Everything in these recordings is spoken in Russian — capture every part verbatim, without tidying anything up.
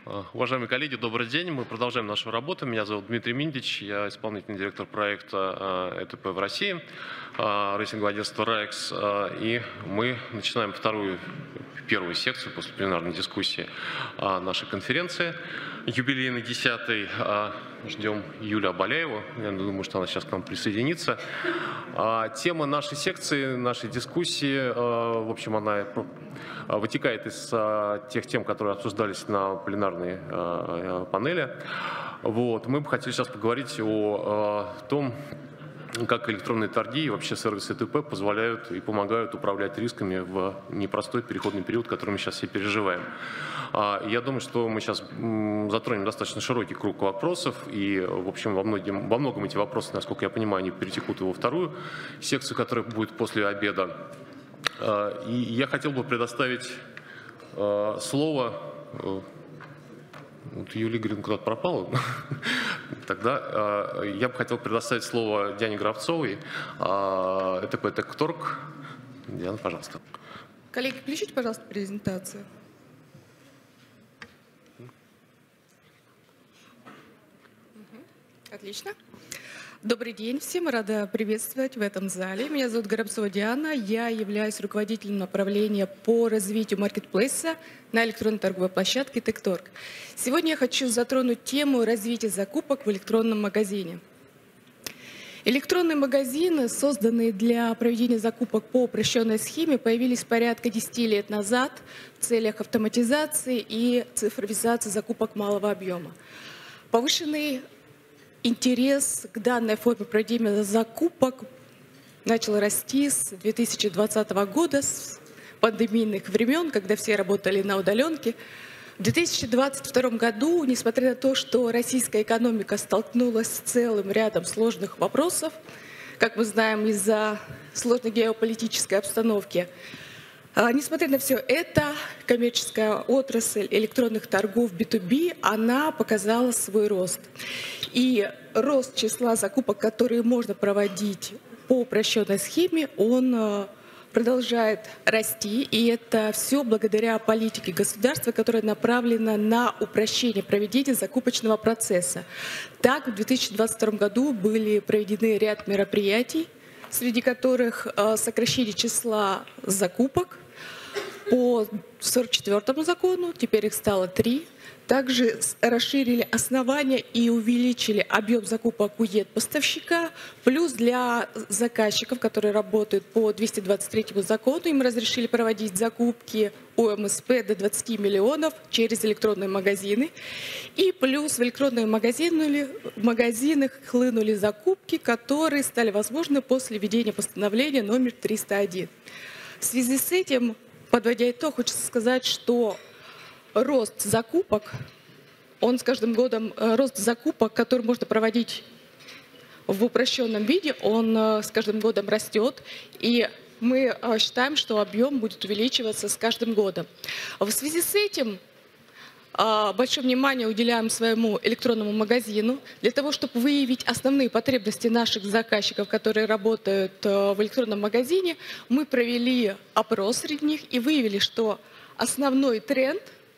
Уважаемые коллеги, добрый день. Мы продолжаем нашу работу. Меня зовут Дмитрий Миндич, я исполнительный директор проекта э тэ пэ в России, э, рейтинговое агентство райкс. Э, и мы начинаем вторую, первую секцию после пленарной дискуссии э, нашей конференции. Юбилейный десятый. Э, ждем Юлю Абаляеву. Я думаю, что она сейчас к нам присоединится. Э, тема нашей секции, нашей дискуссии, э, в общем, она вытекает из а, тех тем, которые обсуждались на пленарной а, панели. Вот. Мы бы хотели сейчас поговорить о, о том, как электронные торги и вообще сервисы э тэ пэ позволяют и помогают управлять рисками в непростой переходный период, который мы сейчас все переживаем. Я думаю, что мы сейчас затронем достаточно широкий круг вопросов, и, в общем, во, многим, во многом эти вопросы, насколько я понимаю, они перетекут во вторую секцию, которая будет после обеда. И я хотел бы предоставить э, слово, э, вот Юлия Грин куда-то пропала, тогда э, я бы хотел предоставить слово Диане Гравцовой, э, э тэ пэ Техторг. Диана, пожалуйста. Коллеги, включите, пожалуйста, презентацию. Отлично. Добрый день всем, рада приветствовать в этом зале. Меня зовут Горобцова Диана, я являюсь руководителем направления по развитию маркетплейса на электронной торговой площадке Техторг. Сегодня я хочу затронуть тему развития закупок в электронном магазине. Электронные магазины, созданные для проведения закупок по упрощенной схеме, появились порядка десяти лет назад в целях автоматизации и цифровизации закупок малого объема. Повышенный интерес к данной форме проведения закупок начал расти с две тысячи двадцатого года, с пандемийных времен, когда все работали на удаленке. В две тысячи двадцать втором году, несмотря на то, что российская экономика столкнулась с целым рядом сложных вопросов, как мы знаем, из-за сложной геополитической обстановки, несмотря на все это, коммерческая отрасль электронных торгов би ту би, она показала свой рост. И рост числа закупок, которые можно проводить по упрощенной схеме, он продолжает расти. И это все благодаря политике государства, которая направлена на упрощение проведения закупочного процесса. Так, в две тысячи двадцать втором году были проведены ряд мероприятий, среди которых сокращение числа закупок по сорок четвёртому закону, теперь их стало три. Также расширили основания и увеличили объем закупок у ЕД-поставщика. Плюс для заказчиков, которые работают по двести двадцать третьему закону, им разрешили проводить закупки у эм эс пэ до двадцати миллионов через электронные магазины. И плюс в электронные магазины, в магазинах хлынули закупки, которые стали возможны после введения постановления номер триста один. В связи с этим, подводя итог, хочется сказать, что рост закупок, он с каждым годом, рост закупок, который можно проводить в упрощенном виде, он с каждым годом растет. И мы считаем, что объем будет увеличиваться с каждым годом. В связи с этим большое внимание уделяем своему электронному магазину для того, чтобы выявить основные потребности наших заказчиков, которые работают в электронном магазине. Мы провели опрос среди них и выявили, что основной тренд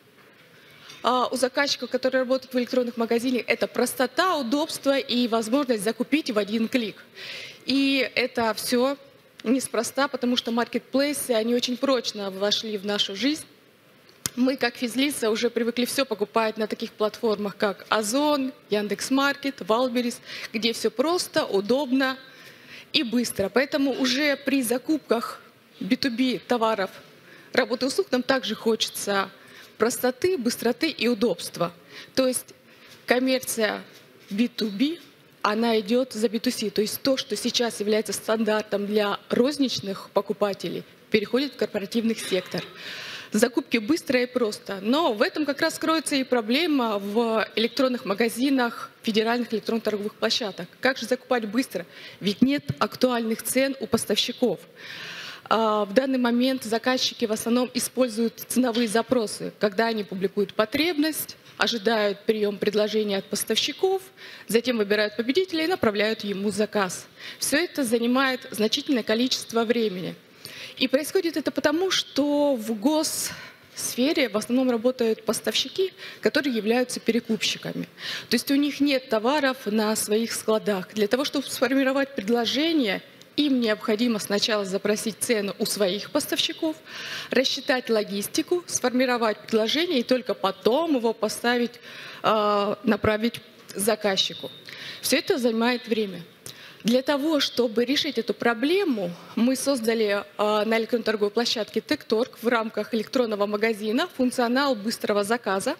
у заказчиков, которые работают в электронных магазинах, это простота, удобство и возможность закупить в один клик. И это все неспроста, потому что маркетплейсы, они очень прочно вошли в нашу жизнь. Мы, как физлица, уже привыкли все покупать на таких платформах, как Озон, Яндекс.Маркет, Валберис, где все просто, удобно и быстро. Поэтому уже при закупках би ту би товаров, работы и услуг нам также хочется простоты, быстроты и удобства. То есть коммерция би ту би, она идет за би ту си. То есть то, что сейчас является стандартом для розничных покупателей, переходит в корпоративный сектор. Закупки быстро и просто. Но в этом как раз кроется и проблема в электронных магазинах федеральных электронных торговых площадок. Как же закупать быстро? Ведь нет актуальных цен у поставщиков. В данный момент заказчики в основном используют ценовые запросы, когда они публикуют потребность, ожидают прием предложения от поставщиков, затем выбирают победителя и направляют ему заказ. Все это занимает значительное количество времени. И происходит это потому, что в гос сфере в основном работают поставщики, которые являются перекупщиками. То есть у них нет товаров на своих складах. Для того, чтобы сформировать предложение, им необходимо сначала запросить цену у своих поставщиков, рассчитать логистику, сформировать предложение и только потом его поставить, направить заказчику. Все это занимает время. Для того, чтобы решить эту проблему, мы создали на электронной торговой площадке Текторг в рамках электронного магазина функционал быстрого заказа,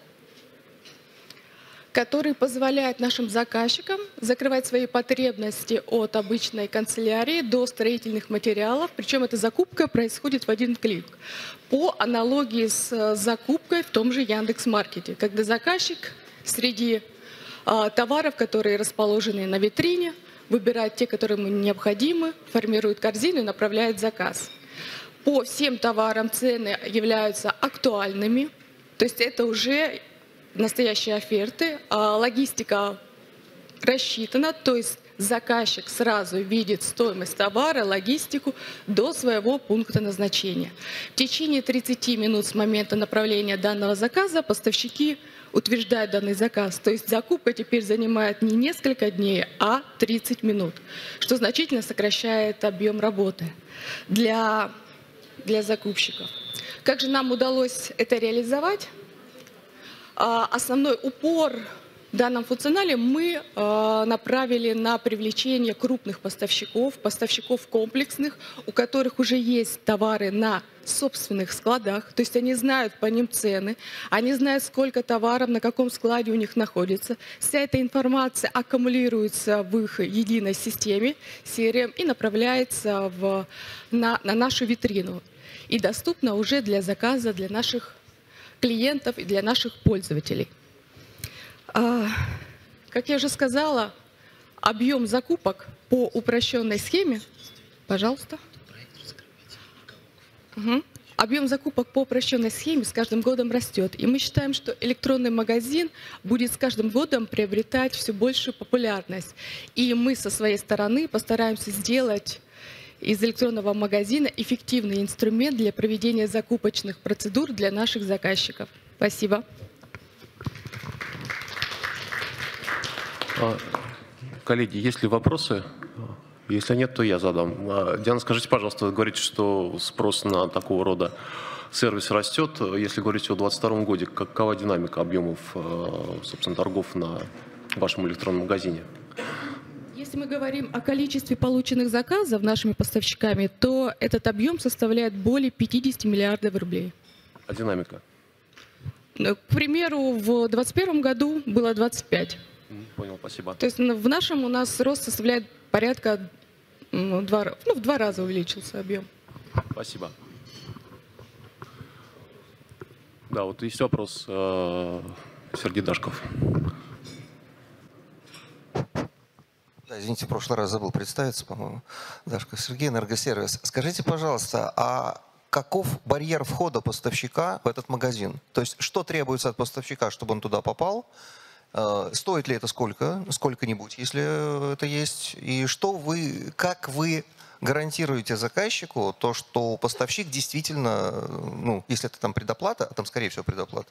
который позволяет нашим заказчикам закрывать свои потребности от обычной канцелярии до строительных материалов. Причем эта закупка происходит в один клик. По аналогии с закупкой в том же Яндекс.Маркете, когда заказчик среди а, товаров, которые расположены на витрине, выбирает те, которые ему необходимы, формирует корзину и направляет заказ. По всем товарам цены являются актуальными, то есть это уже настоящие оферты, а логистика рассчитана, то есть заказчик сразу видит стоимость товара, логистику до своего пункта назначения. В течение тридцати минут с момента направления данного заказа поставщики утверждают данный заказ. То есть закупка теперь занимает не несколько дней, а тридцать минут, что значительно сокращает объем работы для, для закупщиков. Как же нам удалось это реализовать? Основной упор в данном функционале мы направили на привлечение крупных поставщиков, поставщиков комплексных, у которых уже есть товары на собственных складах, то есть они знают по ним цены, они знают, сколько товаров, на каком складе у них находится. Вся эта информация аккумулируется в их единой системе си эр эм и направляется в, на, на нашу витрину и доступна уже для заказа для наших клиентов и для наших пользователей. Как я уже сказала, объем закупок по упрощенной схеме, пожалуйста, угу. Объем закупок по упрощенной схеме с каждым годом растет, и мы считаем, что электронный магазин будет с каждым годом приобретать все большую популярность. И мы со своей стороны постараемся сделать из электронного магазина эффективный инструмент для проведения закупочных процедур для наших заказчиков. Спасибо. Коллеги, есть ли вопросы? Если нет, то я задам. Диана, скажите, пожалуйста, вы говорите, что спрос на такого рода сервис растет. Если говорить о двадцать двадцать втором году, какова динамика объемов, собственно, торгов на вашем электронном магазине? Если мы говорим о количестве полученных заказов нашими поставщиками, то этот объем составляет более пятидесяти миллиардов рублей. А динамика? К примеру, в двадцать первом году было двадцать пять. Понял, спасибо. То есть в нашем у нас рост составляет порядка, ну, два, ну, в два раза увеличился объем. Спасибо. Да, вот есть вопрос. Сергей Дашков. Да, извините, в прошлый раз забыл представиться, по-моему. Дашков Сергей, Энергосервис. Скажите, пожалуйста, а каков барьер входа поставщика в этот магазин? То есть что требуется от поставщика, чтобы он туда попал? Стоит ли это сколько, сколько-нибудь, если это есть? И что вы, как вы гарантируете заказчику то, что поставщик действительно, ну, если это там предоплата, а там, скорее всего, предоплата,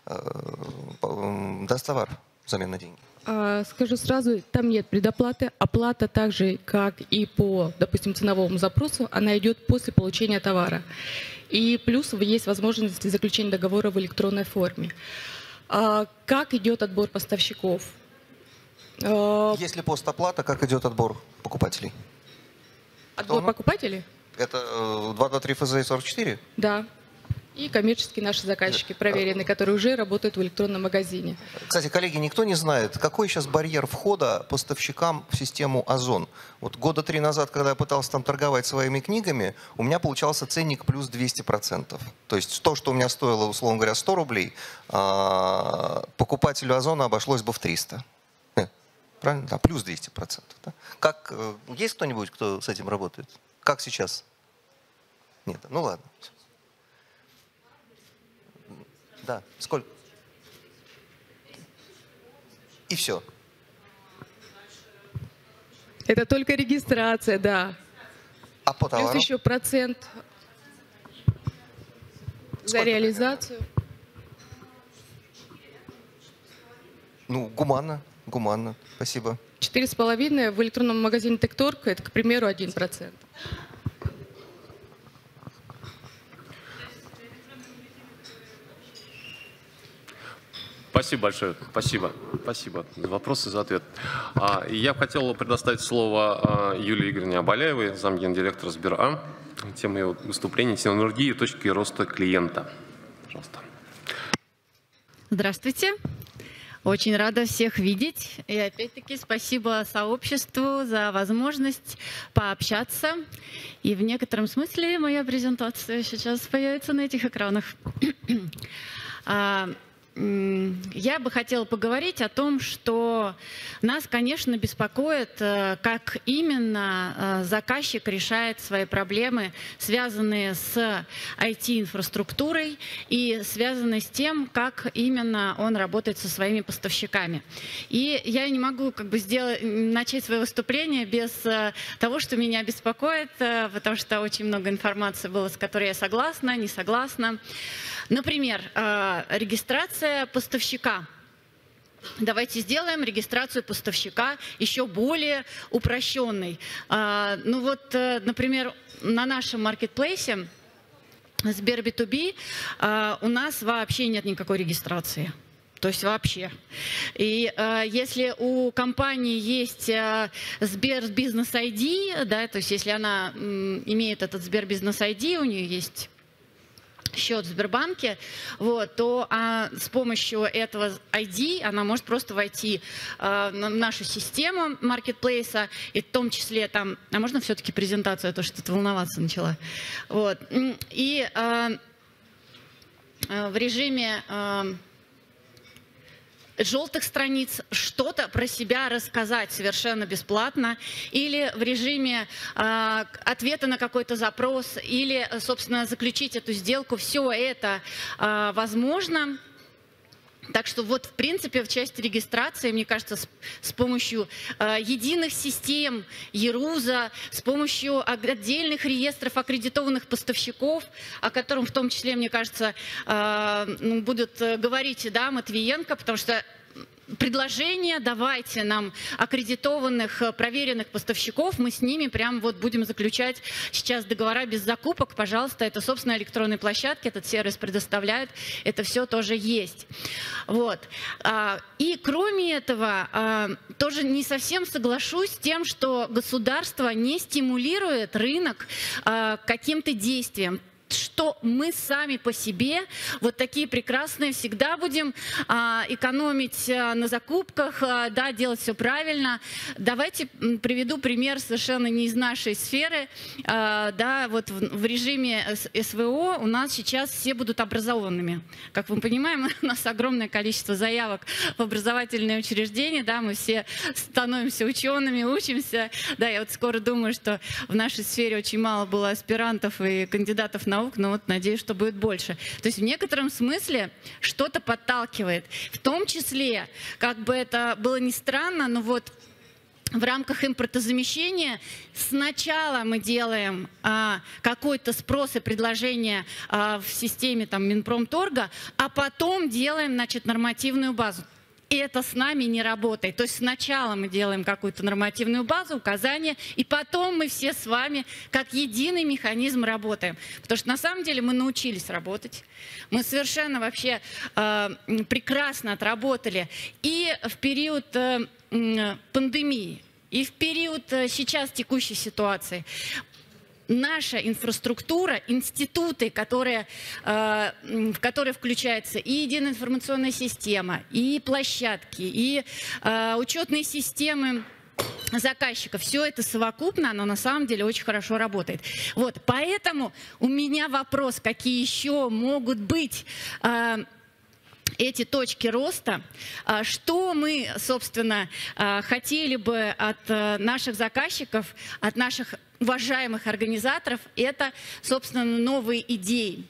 даст товар взамен на деньги? Скажу сразу, там нет предоплаты. Оплата так же, как и по, допустим, ценовому запросу, она идет после получения товара. И плюс есть возможность заключения договора в электронной форме. Как идет отбор поставщиков? Если постоплата, как идет отбор покупателей? Отбор покупателей? Это два два три эф зэ сорок четыре? Да. И коммерческие наши заказчики, проверенные, которые уже работают в электронном магазине. Кстати, коллеги, никто не знает, какой сейчас барьер входа поставщикам в систему Озон. Вот года три назад, когда я пытался там торговать своими книгами, у меня получался ценник плюс двести процентов. То есть то, что у меня стоило, условно говоря, сто рублей, покупателю Озона обошлось бы в триста. Правильно? Да, плюс двести процентов. Да? Как, есть кто-нибудь, кто с этим работает? Как сейчас? Нет, ну ладно. Да, сколько? И все. Это только регистрация, да. А по товару? Плюс еще процент. За реализацию? Ну, гуманно, гуманно. Спасибо. Четыре с половиной в электронном магазине Текторг, это, к примеру, один процент. Спасибо большое. Спасибо. Спасибо за вопросы, за ответ. А, и я хотел предоставить слово а, Юлии Игоревне Абаляевой, замгендиректора Сбера. Тема ее выступления — синергии точки роста клиента. Пожалуйста. Здравствуйте. Очень рада всех видеть. И опять-таки спасибо сообществу за возможность пообщаться. И в некотором смысле моя презентация сейчас появится на этих экранах. Я бы хотела поговорить о том, что нас, конечно, беспокоит, как именно заказчик решает свои проблемы, связанные с ай ти-инфраструктурой и связанные с тем, как именно он работает со своими поставщиками. И я не могу как бы сделать, начать свое выступление без того, что меня беспокоит, потому что очень много информации было, с которой я согласна, не согласна. Например, регистрация поставщика. Давайте сделаем регистрацию поставщика еще более упрощенной. Ну вот, например, на нашем маркетплейсе Сбер би ту би у нас вообще нет никакой регистрации. То есть вообще. И э, если у компании есть э, Сбер Бизнес ай ди, да, то есть если она м, имеет этот Сбер Бизнес ай ди, у нее есть счет в Сбербанке, вот, то а, с помощью этого ай ди она может просто войти а, на нашу систему маркетплейса, и в том числе там, а можно все-таки презентацию, а то что-то волноваться начала, вот, и а, в режиме а, желтых страниц что-то про себя рассказать совершенно бесплатно, или в режиме э, ответа на какой-то запрос, или, собственно, заключить эту сделку. Все это э, возможно. Так что вот, в принципе, в части регистрации, мне кажется, с, с помощью э, единых систем Еруза, с помощью отдельных реестров аккредитованных поставщиков, о котором в том числе, мне кажется, э, ну, будут говорить, да, Матвиенко, потому что предложение, давайте нам аккредитованных, проверенных поставщиков, мы с ними прям вот будем заключать сейчас договора без закупок, пожалуйста, это, собственно, электронные площадки, этот сервис предоставляют, это все тоже есть. Вот. И кроме этого, тоже не совсем соглашусь с тем, что государство не стимулирует рынок каким-то действием. Что мы сами по себе, вот такие прекрасные, всегда будем а, экономить а, на закупках, а, да, делать все правильно. Давайте приведу пример совершенно не из нашей сферы. А, да, вот в, в режиме эс вэ о у нас сейчас все будут образованными. Как мы понимаем, у нас огромное количество заявок в образовательные учреждения, да, мы все становимся учеными, учимся. Да, я вот скоро думаю, что в нашей сфере очень мало было аспирантов и кандидатов наук, но вот надеюсь, что будет больше. То есть в некотором смысле что-то подталкивает. В том числе, как бы это было ни странно, но вот в рамках импортозамещения сначала мы делаем а, какой-то спрос и предложение а, в системе там, Минпромторга, а потом делаем, значит, нормативную базу. И это с нами не работает. То есть сначала мы делаем какую-то нормативную базу, указания, и потом мы все с вами как единый механизм работаем. Потому что на самом деле мы научились работать. Мы совершенно вообще э, прекрасно отработали и в период э, пандемии, и в период э, сейчас текущей ситуации. Наша инфраструктура, институты, которые, э, в которые включается и единая информационная система, и площадки, и э, учетные системы заказчиков, все это совокупно, оно на самом деле очень хорошо работает. Вот, поэтому у меня вопрос, какие еще могут быть э, эти точки роста, что мы, собственно, хотели бы от наших заказчиков, от наших уважаемых организаторов, это, собственно, новые идеи.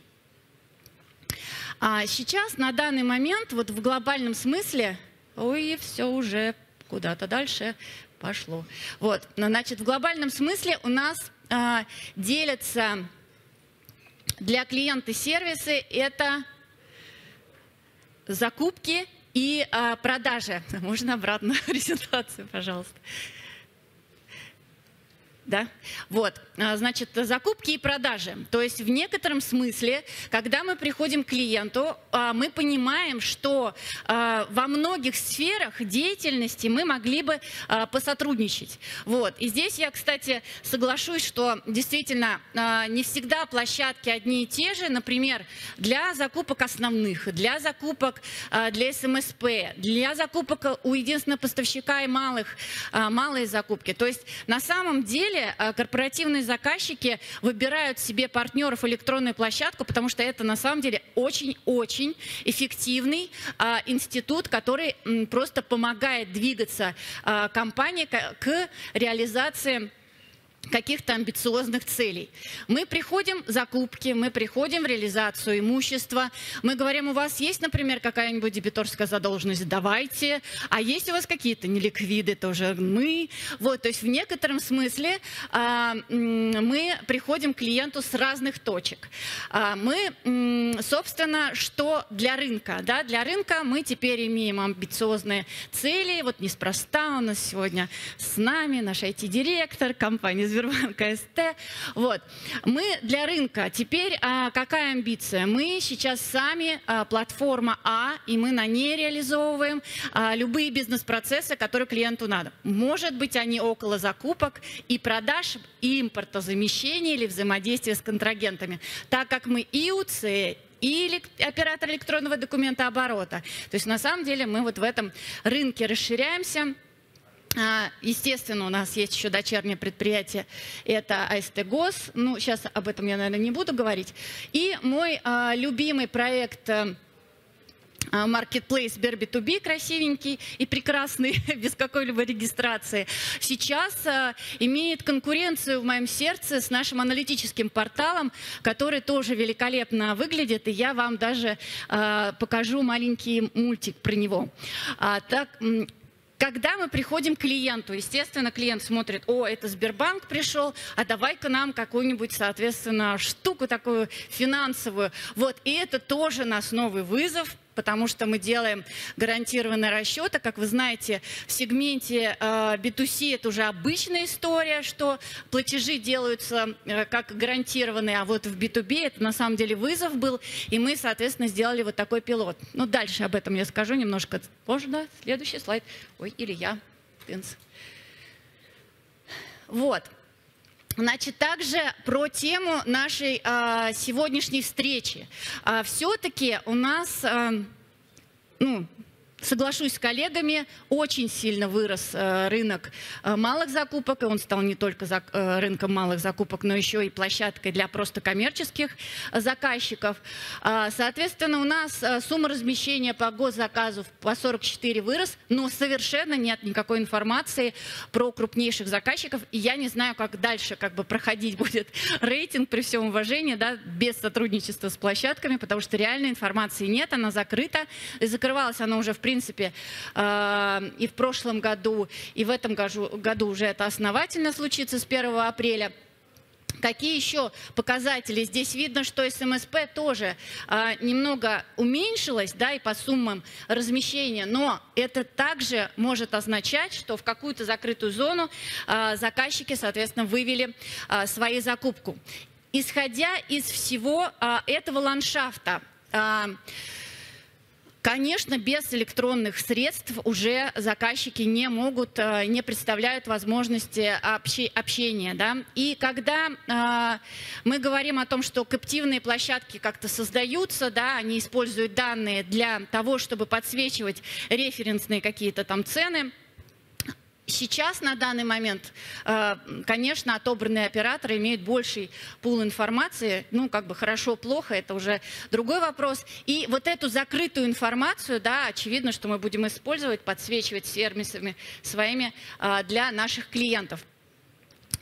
А сейчас, на данный момент, вот в глобальном смысле, ой, все уже куда-то дальше пошло. Вот, значит, в глобальном смысле у нас а, делятся Для клиента сервисы это закупки и а, продажи. Можно обратно презентацию, пожалуйста. Да? Вот, значит, закупки и продажи. То есть в некотором смысле, когда мы приходим к клиенту, мы понимаем, что во многих сферах деятельности мы могли бы посотрудничать. Вот. И здесь я, кстати, соглашусь, что действительно не всегда площадки одни и те же. Например, для закупок основных, для закупок для эс эм эс пэ, для закупок у единственного поставщика и малых, малые закупки. То есть на самом деле корпоративные заказчики выбирают себе партнеров электронную площадку, потому что это на самом деле очень-очень эффективный а, институт, который м, просто помогает двигаться а, компании к, к реализации каких-то амбициозных целей. Мы приходим в закупки, мы приходим в реализацию имущества, мы говорим, у вас есть, например, какая-нибудь дебиторская задолженность, давайте, а есть у вас какие-то неликвиды, тоже мы. Вот, то есть в некотором смысле а, мы приходим к клиенту с разных точек. А, мы, собственно, что для рынка? Да? Для рынка мы теперь имеем амбициозные цели, вот неспроста у нас сегодня с нами наш ай ти-директор компании Сбербанк АСТ. Вот. Мы для рынка. Теперь а, какая амбиция? Мы сейчас сами а, платформа А, и мы на ней реализовываем а, любые бизнес-процессы, которые клиенту надо. Может быть, они около закупок и продаж, и импортозамещения или взаимодействия с контрагентами. Так как мы и у цэ, и оператор электронного документооборота. То есть на самом деле мы вот в этом рынке расширяемся. Естественно, у нас есть еще дочернее предприятие, это АСТ ГОС, ну, сейчас об этом я, наверное, не буду говорить. И мой а, любимый проект Marketplace Сбер би ту би, красивенький и прекрасный, без какой-либо регистрации, сейчас а, имеет конкуренцию в моем сердце с нашим аналитическим порталом, который тоже великолепно выглядит, и я вам даже а, покажу маленький мультик про него. А, так, Когда мы приходим к клиенту, естественно, клиент смотрит, о, это Сбербанк пришел, а давай-ка нам какую-нибудь, соответственно, штуку такую финансовую. Вот, и это тоже наш новый вызов, потому что мы делаем гарантированные расчеты. Как вы знаете, в сегменте э, би ту си это уже обычная история, что платежи делаются э, как гарантированные, а вот в би ту би это на самом деле вызов был, и мы, соответственно, сделали вот такой пилот. Ну, дальше об этом я скажу немножко позже, да? Следующий слайд. Ой, или я. Тынц. Вот. Значит, также про тему нашей а, сегодняшней встречи. А, все-таки у нас, а, ну, соглашусь с коллегами, очень сильно вырос а, рынок а, малых закупок, и он стал не только за, а, рынком малых закупок, но еще и площадкой для просто коммерческих а, заказчиков. А, соответственно, у нас а, сумма размещения по госзаказу по сорок четыре вырос, но совершенно нет никакой информации про крупнейших заказчиков, и я не знаю, как дальше как бы проходить будет рейтинг, при всем уважении, да, без сотрудничества с площадками, потому что реальной информации нет, она закрыта, и закрывалась она уже в В принципе, и в прошлом году, и в этом году уже это основательно случится с первого апреля. Какие еще показатели? Здесь видно, что эс эм эс пэ тоже а, немного уменьшилось, да, и по суммам размещения, но это также может означать, что в какую-то закрытую зону а, заказчики, соответственно, вывели а, свою закупку. Исходя из всего а, этого ландшафта, а, конечно, без электронных средств уже заказчики не могут, не представляют возможности общения. Да? И когда э, мы говорим о том, что кэптивные площадки как-то создаются, да, они используют данные для того, чтобы подсвечивать референсные какие-то там цены, сейчас, на данный момент, конечно, отобранные операторы имеют больший пул информации, ну, как бы хорошо-плохо, это уже другой вопрос. И вот эту закрытую информацию, да, очевидно, что мы будем использовать, подсвечивать сервисами своими для наших клиентов.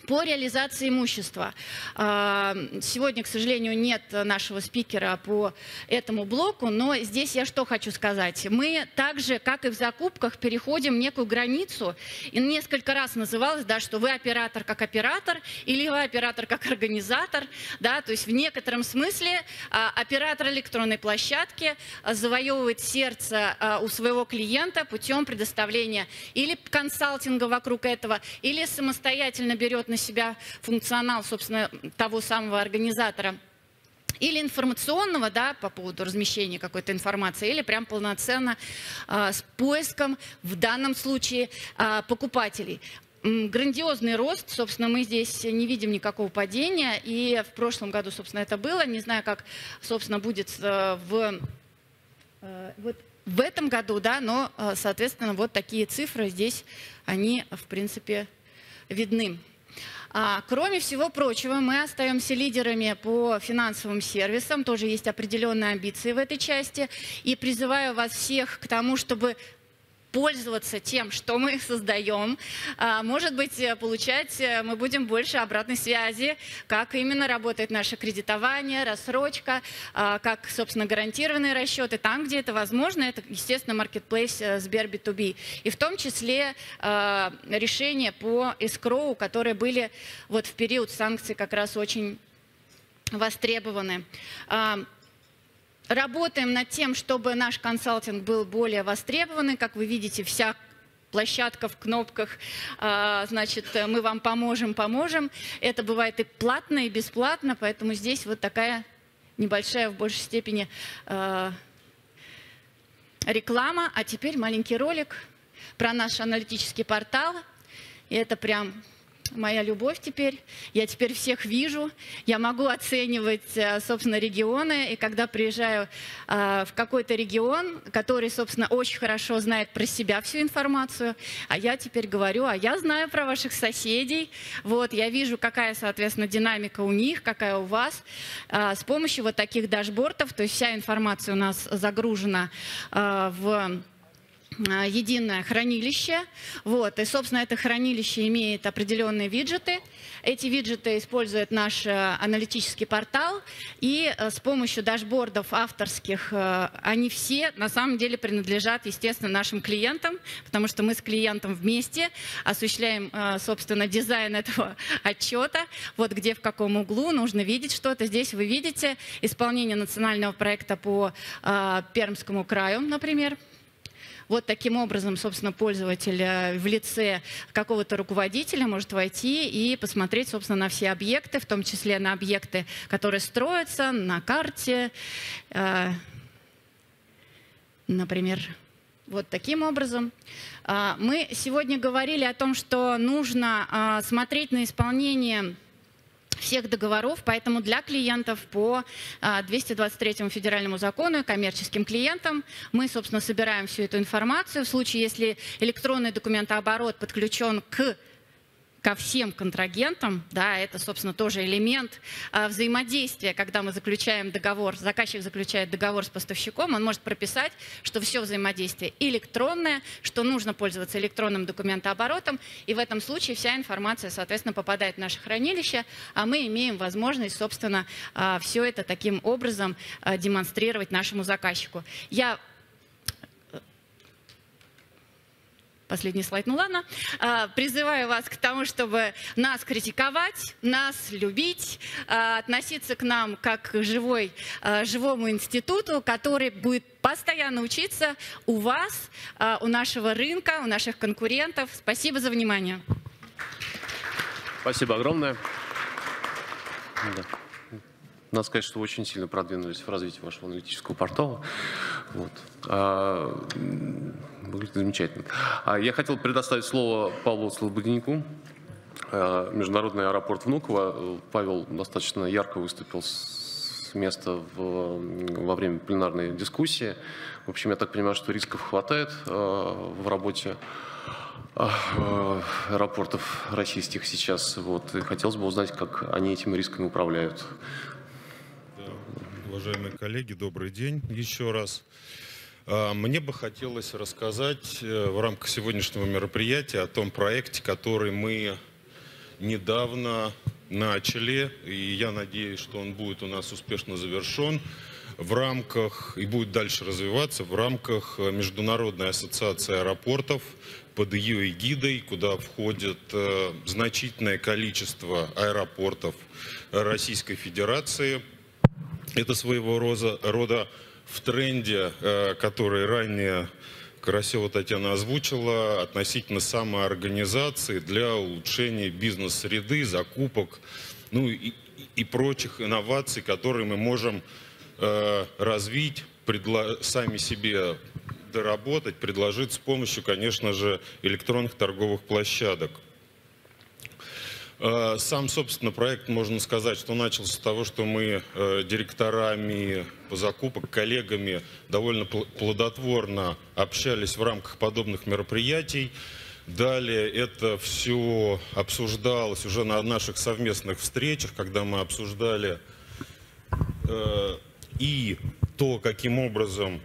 По реализации имущества. Сегодня, к сожалению, нет нашего спикера по этому блоку, но здесь я что хочу сказать. Мы так же, как и в закупках, переходим некую границу. И несколько раз называлось, да, что вы оператор как оператор или вы оператор как организатор. Да, то есть в некотором смысле оператор электронной площадки завоевывает сердце у своего клиента путем предоставления или консалтинга вокруг этого, или самостоятельно берет на себя функционал, собственно, того самого организатора, или информационного, да, по поводу размещения какой-то информации, или прям полноценно а, с поиском, в данном случае, а, покупателей. Грандиозный рост, собственно, мы здесь не видим никакого падения, и в прошлом году, собственно, это было. Не знаю, как, собственно, будет в, вот в этом году, да, но, соответственно, вот такие цифры здесь, они, в принципе, видны. А, кроме всего прочего, мы остаемся лидерами по финансовым сервисам, тоже есть определенные амбиции в этой части, и призываю вас всех к тому, чтобы пользоваться тем, что мы создаем. А, может быть, получать мы будем больше обратной связи, как именно работает наше кредитование, рассрочка, а, как, собственно, гарантированные расчеты. Там, где это возможно, это, естественно, marketplace Сбер би ту би. И в том числе а, решения по эскроу, которые были вот в период санкций как раз очень востребованы. А, Работаем над тем, чтобы наш консалтинг был более востребованный. Как вы видите, вся площадка в кнопках, значит, мы вам поможем, поможем. Это бывает и платно, и бесплатно, поэтому здесь вот такая небольшая, в большей степени, реклама. А теперь маленький ролик про наш аналитический портал. И это прям моя любовь теперь. Я теперь всех вижу. Я могу оценивать, собственно, регионы. И когда приезжаю в какой-то регион, который, собственно, очень хорошо знает про себя всю информацию, а я теперь говорю, а я знаю про ваших соседей. Вот, я вижу, какая, соответственно, динамика у них, какая у вас. С помощью вот таких дашбордов, то есть вся информация у нас загружена в единое хранилище. Вот. И, собственно, это хранилище имеет определенные виджеты. Эти виджеты использует наш аналитический портал. И с помощью дашбордов авторских, они все на самом деле принадлежат, естественно, нашим клиентам, потому что мы с клиентом вместе осуществляем, собственно, дизайн этого отчета. Вот где, в каком углу нужно видеть что-то. Здесь вы видите исполнение национального проекта по Пермскому краю, например. Вот таким образом, собственно, пользователь в лице какого-то руководителя может войти и посмотреть, собственно, на все объекты, в том числе на объекты, которые строятся на карте. Например, вот таким образом. Мы сегодня говорили о том, что нужно смотреть на исполнение всех договоров, поэтому для клиентов по двести двадцать третьему федеральному закону и коммерческим клиентам мы, собственно, собираем всю эту информацию. В случае, если электронный документооборот подключен к ко всем контрагентам, да, это, собственно, тоже элемент а, взаимодействия, когда мы заключаем договор, заказчик заключает договор с поставщиком, он может прописать, что все взаимодействие электронное, что нужно пользоваться электронным документооборотом, и в этом случае вся информация, соответственно, попадает в наше хранилище, а мы имеем возможность, собственно, а, все это таким образом а, демонстрировать нашему заказчику. Я Последний слайд, ну ладно. Призываю вас к тому, чтобы нас критиковать, нас любить, относиться к нам как к живой, живому институту, который будет постоянно учиться у вас, у нашего рынка, у наших конкурентов. Спасибо за внимание. Спасибо огромное. Да. Надо сказать, что вы очень сильно продвинулись в развитии вашего аналитического портала. Вот. А, выглядит замечательно. А, я хотел предоставить слово Павлу Слободняку. А, Международный аэропорт Внуково. Павел достаточно ярко выступил с места в, во время пленарной дискуссии. В общем, я так понимаю, что рисков хватает а, в работе аэропортов российских сейчас. Вот. И хотелось бы узнать, как они этими рисками управляют. Уважаемые коллеги, добрый день еще раз. Мне бы хотелось рассказать в рамках сегодняшнего мероприятия о том проекте, который мы недавно начали, и я надеюсь, что он будет у нас успешно завершен в рамках и будет дальше развиваться в рамках Международной ассоциации аэропортов под ее эгидой, куда входит э, значительное количество аэропортов Российской Федерации. Это своего рода, рода в тренде, э, который ранее Карасева Татьяна озвучила, относительно самоорганизации для улучшения бизнес-среды, закупок, ну и, и прочих инноваций, которые мы можем э, развить, предло- сами себе доработать, предложить с помощью, конечно же, электронных торговых площадок. Сам, собственно, проект, можно сказать, что начался с того, что мы директорами по закупок, коллегами довольно плодотворно общались в рамках подобных мероприятий. Далее это все обсуждалось уже на наших совместных встречах, когда мы обсуждали и то, каким образом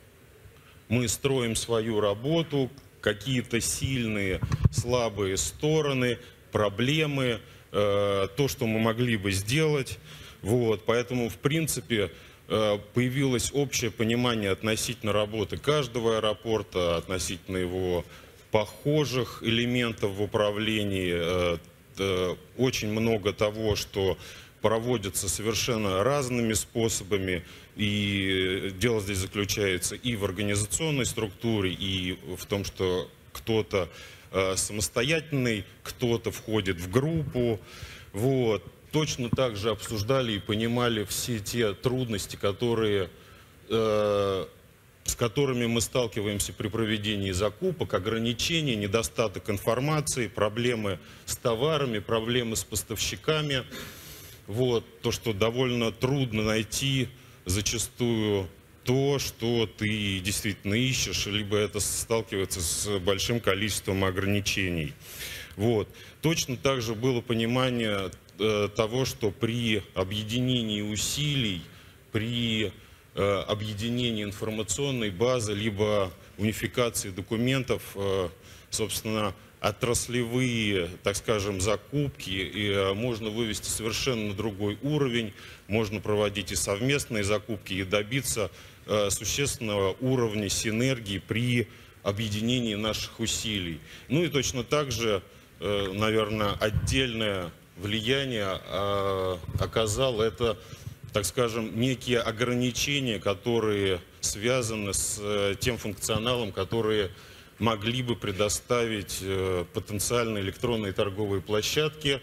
мы строим свою работу, какие-то сильные, слабые стороны, проблемы, э, то, что мы могли бы сделать. Вот. Поэтому, в принципе, э, появилось общее понимание относительно работы каждого аэропорта, относительно его похожих элементов в управлении. Э, э, очень много того, что проводится совершенно разными способами. И дело здесь заключается и в организационной структуре, и в том, что кто-то самостоятельный, кто-то входит в группу. Вот. Точно так же обсуждали и понимали все те трудности, которые, э, с которыми мы сталкиваемся при проведении закупок, ограничения, недостаток информации, проблемы с товарами, проблемы с поставщиками. Вот. То, что довольно трудно найти зачастую то, что ты действительно ищешь, либо это сталкивается с большим количеством ограничений. Вот. Точно так же было понимание э, того, что при объединении усилий, при э, объединении информационной базы, либо унификации документов, э, собственно, отраслевые, так скажем, закупки и, э, можно вывести совершенно на другой уровень, можно проводить и совместные закупки, и добиться существенного уровня синергии при объединении наших усилий. Ну и точно так же, наверное, отдельное влияние оказал это, так скажем, некие ограничения, которые связаны с тем функционалом, которые могли бы предоставить потенциальные электронные торговые площадки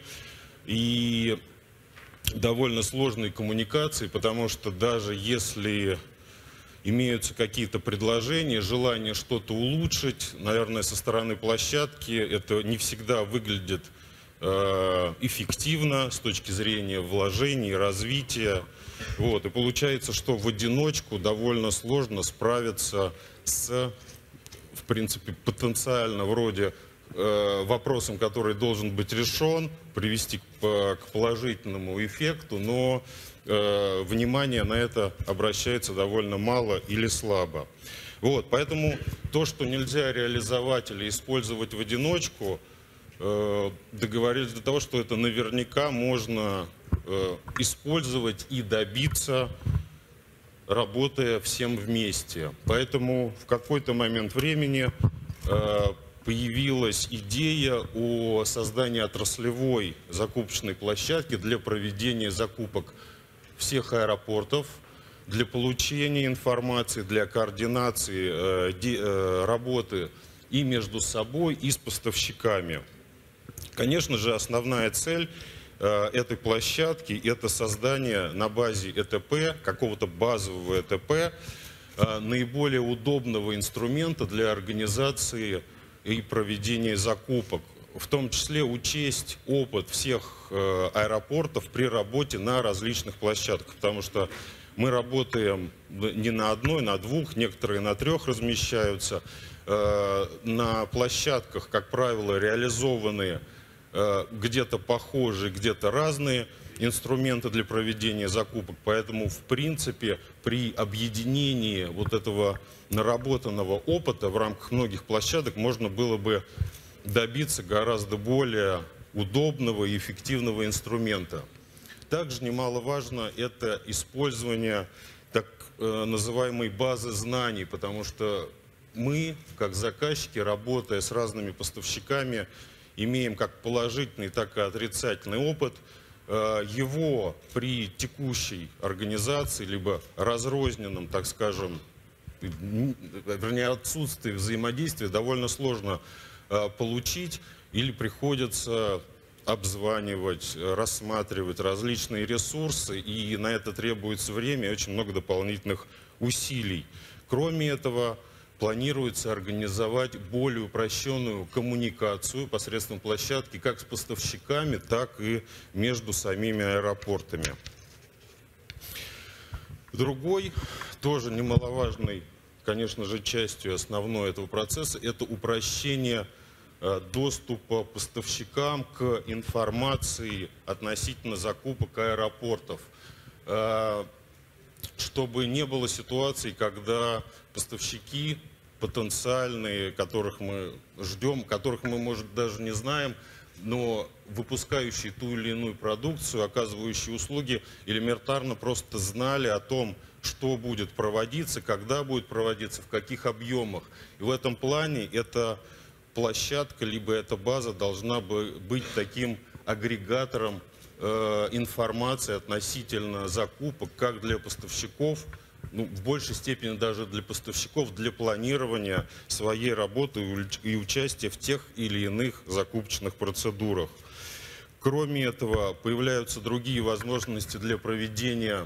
и довольно сложные коммуникации, потому что даже если имеются какие-то предложения, желание что-то улучшить, наверное, со стороны площадки это не всегда выглядит э, эффективно с точки зрения вложений, развития. Вот. И получается, что в одиночку довольно сложно справиться с, в принципе, потенциально вроде э, вопросом, который должен быть решен, привести к, к положительному эффекту, но внимание на это обращается довольно мало или слабо. Вот, поэтому то, что нельзя реализовать или использовать в одиночку, договорились до того, что это наверняка можно использовать и добиться, работая всем вместе. Поэтому в какой-то момент времени появилась идея о создании отраслевой закупочной площадки для проведения закупок всех аэропортов, для получения информации, для координации э, де, э, работы и между собой, и с поставщиками. Конечно же, основная цель э, этой площадки – это создание на базе э тэ пэ, какого-то базового э тэ пэ, э, наиболее удобного инструмента для организации и проведения закупок. В том числе учесть опыт всех аэропортов при работе на различных площадках, потому что мы работаем не на одной, на двух, некоторые на трех размещаются. На площадках, как правило, реализованы где-то похожие, где-то разные инструменты для проведения закупок, поэтому, в принципе, при объединении вот этого наработанного опыта в рамках многих площадок можно было бы добиться гораздо более удобного и эффективного инструмента. Также немаловажно это использование так называемой базы знаний, потому что мы, как заказчики, работая с разными поставщиками, имеем как положительный, так и отрицательный опыт. Его при текущей организации, либо разрозненном, так скажем, вернее, отсутствии взаимодействия довольно сложно получить, или приходится обзванивать, рассматривать различные ресурсы, и на это требуется время и очень много дополнительных усилий. Кроме этого, планируется организовать более упрощенную коммуникацию посредством площадки как с поставщиками, так и между самими аэропортами. Другой, тоже немаловажной, конечно же, частью основной этого процесса, это упрощение доступа поставщикам к информации относительно закупок аэропортов. Чтобы не было ситуаций, когда поставщики потенциальные, которых мы ждем, которых мы, может, даже не знаем, но выпускающие ту или иную продукцию, оказывающие услуги, элементарно просто знали о том, что будет проводиться, когда будет проводиться, в каких объемах. И в этом плане эта площадка, либо эта база должна быть таким агрегатором э, информации относительно закупок, как для поставщиков, ну, в большей степени даже для поставщиков, для планирования своей работы и участия в тех или иных закупочных процедурах. Кроме этого, появляются другие возможности для проведения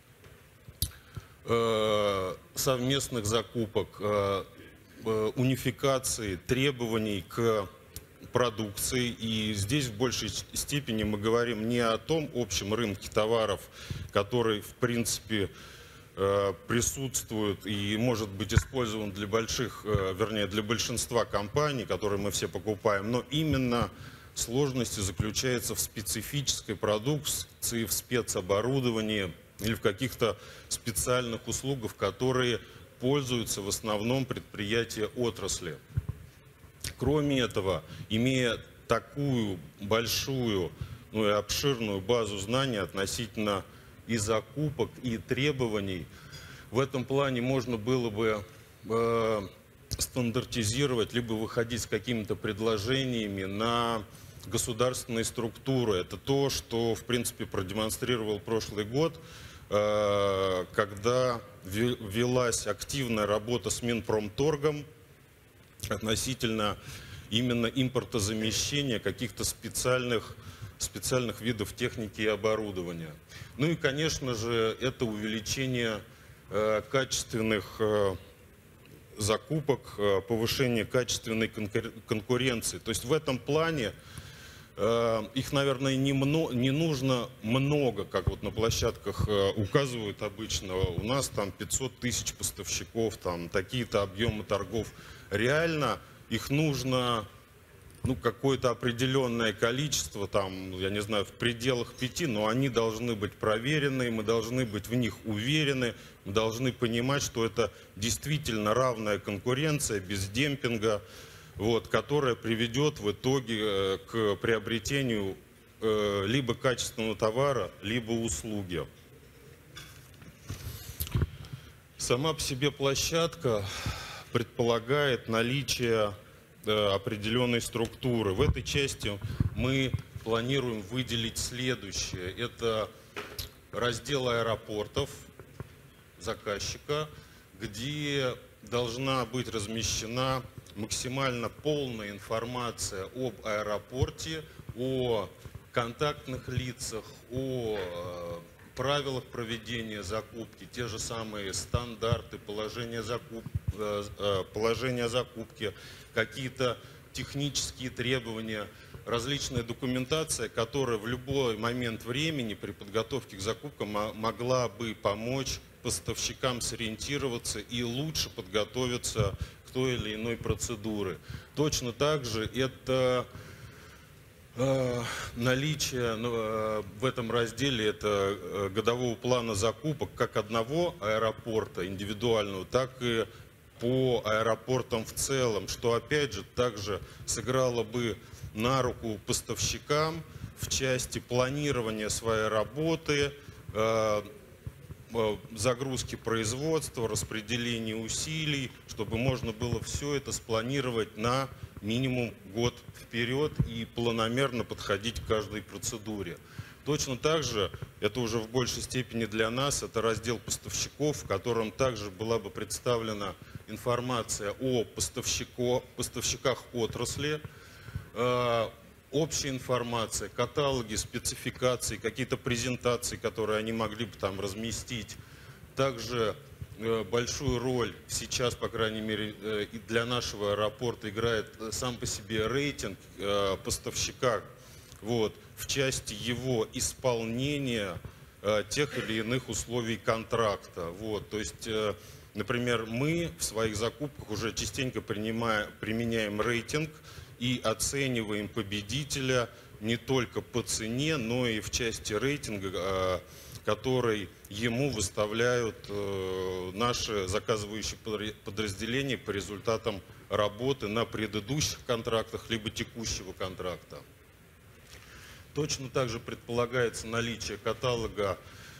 э, совместных закупок, э, э, унификации требований к продукции. И здесь в большей степени мы говорим не о том общем рынке товаров, который, в принципе, присутствует и может быть использован для больших, вернее, для большинства компаний, которые мы все покупаем, но именно сложность заключается в специфической продукции, в спецоборудовании или в каких-то специальных услугах, которые пользуются в основном предприятия отрасли. Кроме этого, имея такую большую, ну и обширную базу знаний относительно и закупок, и требований, в этом плане можно было бы э, стандартизировать, либо выходить с какими-то предложениями на государственные структуры. Это то, что, в принципе, продемонстрировал прошлый год, э, когда велась активная работа с Минпромторгом относительно именно импортозамещения каких-то специальных специальных видов техники и оборудования. Ну и, конечно же, это увеличение э, качественных э, закупок, э, повышение качественной конкур конкуренции. То есть в этом плане э, их, наверное, не, мно не нужно много, как вот на площадках э, указывают обычно. У нас там пятьсот тысяч поставщиков, там такие-то объемы торгов. Реально их нужно... ну, какое-то определенное количество, там, я не знаю, в пределах пяти, но они должны быть проверены, мы должны быть в них уверены, мы должны понимать, что это действительно равная конкуренция, без демпинга, вот, которая приведет в итоге к приобретению э, либо качественного товара, либо услуги. Сама по себе площадка предполагает наличие определенной структуры. В этой части мы планируем выделить следующее. Это раздел аэропортов заказчика, где должна быть размещена максимально полная информация об аэропорте, о контактных лицах, о правилах проведения закупки, те же самые стандарты, положения, закуп... положения закупки, какие-то технические требования, различная документация, которая в любой момент времени при подготовке к закупкам могла бы помочь поставщикам сориентироваться и лучше подготовиться к той или иной процедуре. Точно так же это э, наличие э, в этом разделе это э, годового плана закупок как одного аэропорта индивидуального, так и по аэропортам в целом, что опять же также сыграло бы на руку поставщикам в части планирования своей работы, загрузки производства, распределения усилий, чтобы можно было все это спланировать на минимум год вперед и планомерно подходить к каждой процедуре. Точно так же, это уже в большей степени для нас, это раздел поставщиков, в котором также была бы представлена информация о поставщиках отрасли, общая информация, каталоги, спецификации, какие-то презентации, которые они могли бы там разместить. Также большую роль сейчас, по крайней мере, и для нашего аэропорта играет сам по себе рейтинг поставщика, вот, в части его исполнения тех или иных условий контракта. Вот, то есть, например, мы в своих закупках уже частенько принимаем, применяем рейтинг и оцениваем победителя не только по цене, но и в части рейтинга, который ему выставляют наши заказывающие подразделения по результатам работы на предыдущих контрактах либо текущего контракта. Точно так же предполагается наличие каталога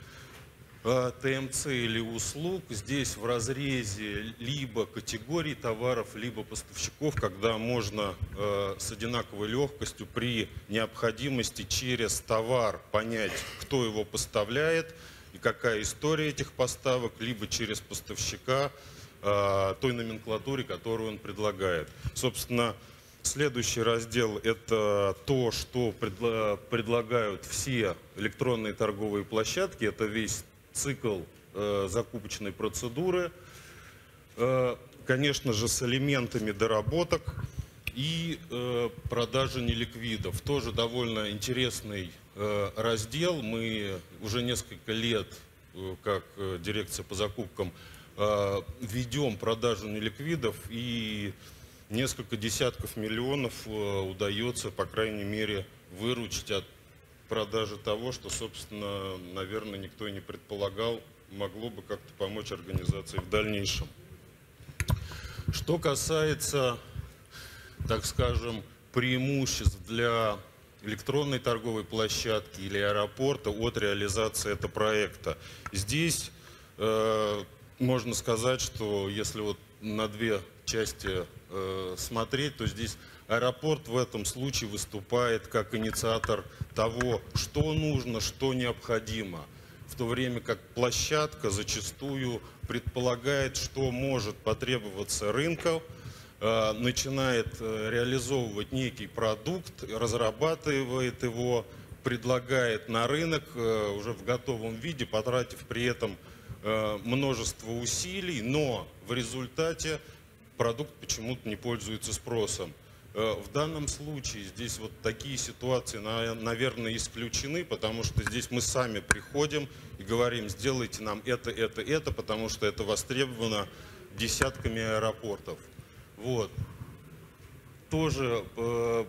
ТМЦ или услуг здесь в разрезе либо категорий товаров, либо поставщиков, когда можно э, с одинаковой легкостью при необходимости через товар понять, кто его поставляет и какая история этих поставок, либо через поставщика э, той номенклатуре, которую он предлагает. Собственно, следующий раздел – это то, что предла- предлагают все электронные торговые площадки, это весь цикл э, закупочной процедуры, э, конечно же, с элементами доработок и э, продажи неликвидов. Тоже довольно интересный э, раздел. Мы уже несколько лет, э, как э, дирекция по закупкам, э, ведем продажу неликвидов, и несколько десятков миллионов э, удается, по крайней мере, выручить от продажи того, что, собственно, наверное, никто и не предполагал, могло бы как-то помочь организации в дальнейшем. Что касается, так скажем, преимуществ для электронной торговой площадки или аэропорта от реализации этого проекта, здесь э, можно сказать, что если вот на две части э, смотреть, то здесь аэропорт в этом случае выступает как инициатор того, что нужно, что необходимо, в то время как площадка зачастую предполагает, что может потребоваться рынку, э, начинает э, реализовывать некий продукт, разрабатывает его, предлагает на рынок э, уже в готовом виде, потратив при этом э, множество усилий, но в результате продукт почему-то не пользуется спросом. В данном случае здесь вот такие ситуации, наверное, исключены, потому что здесь мы сами приходим и говорим: сделайте нам это, это, это, потому что это востребовано десятками аэропортов. Вот. Тоже э,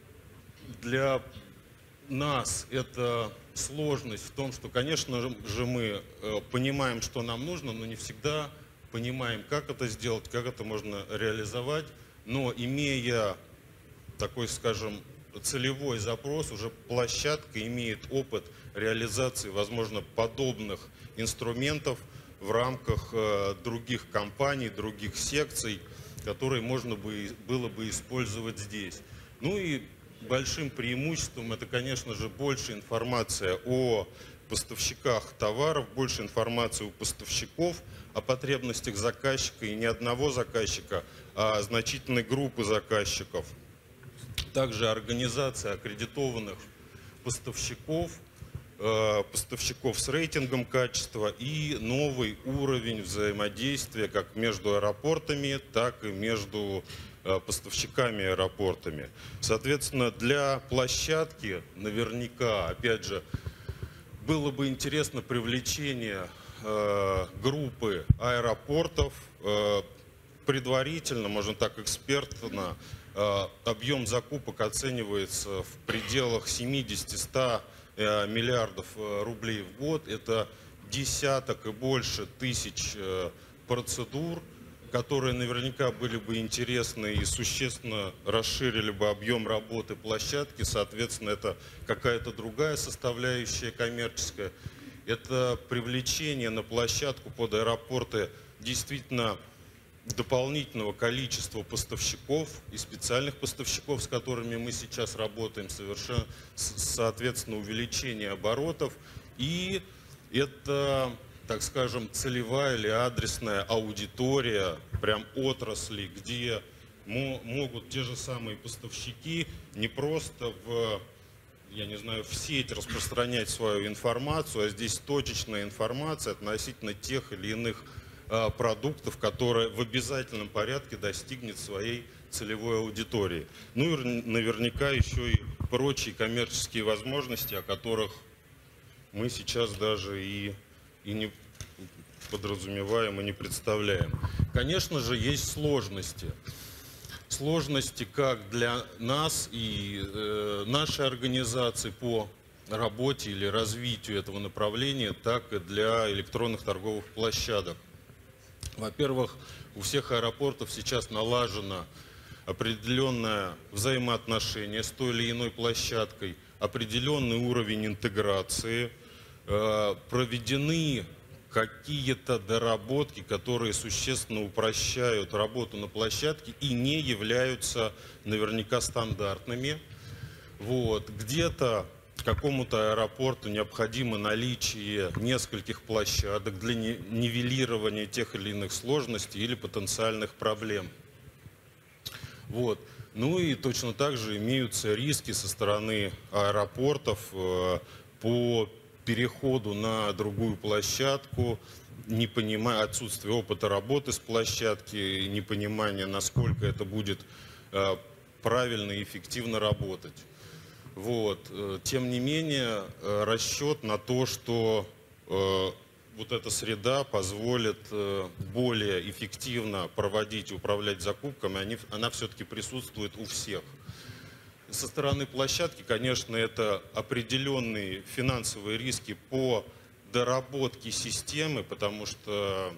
для нас это сложность в том, что, конечно же, мы э, понимаем, что нам нужно, но не всегда понимаем, как это сделать, как это можно реализовать. Но имея такой, скажем, целевой запрос, уже площадка имеет опыт реализации, возможно, подобных инструментов в рамках э, других компаний, других секций, которые можно бы, было бы использовать здесь. Ну и большим преимуществом это, конечно же, больше информация о поставщиках товаров, больше информации у поставщиков о потребностях заказчика, и не одного заказчика, а значительной группы заказчиков. Также организация аккредитованных поставщиков, э, поставщиков с рейтингом качества и новый уровень взаимодействия как между аэропортами, так и между э, поставщиками аэропортами. Соответственно, для площадки наверняка, опять же, было бы интересно привлечение э, группы аэропортов, э, предварительно, можно так экспертно, объем закупок оценивается в пределах семидесяти-ста миллиардов рублей в год. Это десяток и больше тысяч процедур, которые наверняка были бы интересны и существенно расширили бы объем работы площадки. Соответственно, это какая-то другая составляющая коммерческая. Это привлечение на площадку под аэропорты действительно дополнительного количества поставщиков и специальных поставщиков, с которыми мы сейчас работаем, совершенно, соответственно, увеличение оборотов. И это, так скажем, целевая или адресная аудитория, прям отрасли, где могут те же самые поставщики не просто в, я не знаю, в сеть распространять свою информацию, а здесь точечная информация относительно тех или иных продуктов, которые в обязательном порядке достигнет своей целевой аудитории. Ну и наверняка еще и прочие коммерческие возможности, о которых мы сейчас даже и, и не подразумеваем, и не представляем. Конечно же, есть сложности. Сложности как для нас и э, нашей организации по работе или развитию этого направления, так и для электронных торговых площадок. Во-первых, у всех аэропортов сейчас налажено определенное взаимоотношение с той или иной площадкой, определенный уровень интеграции, э, проведены какие-то доработки, которые существенно упрощают работу на площадке и не являются наверняка стандартными. Вот. Где-то какому-то аэропорту необходимо наличие нескольких площадок для нивелирования тех или иных сложностей или потенциальных проблем. Вот. Ну и точно так же имеются риски со стороны аэропортов э, по переходу на другую площадку, не понимая, отсутствие опыта работы с площадки, непонимание, насколько это будет э, правильно и эффективно работать. Вот. Тем не менее, расчет на то, что э, вот эта среда позволит э, более эффективно проводить и управлять закупками, они, она все-таки присутствует у всех. Со стороны площадки, конечно, это определенные финансовые риски по доработке системы, потому что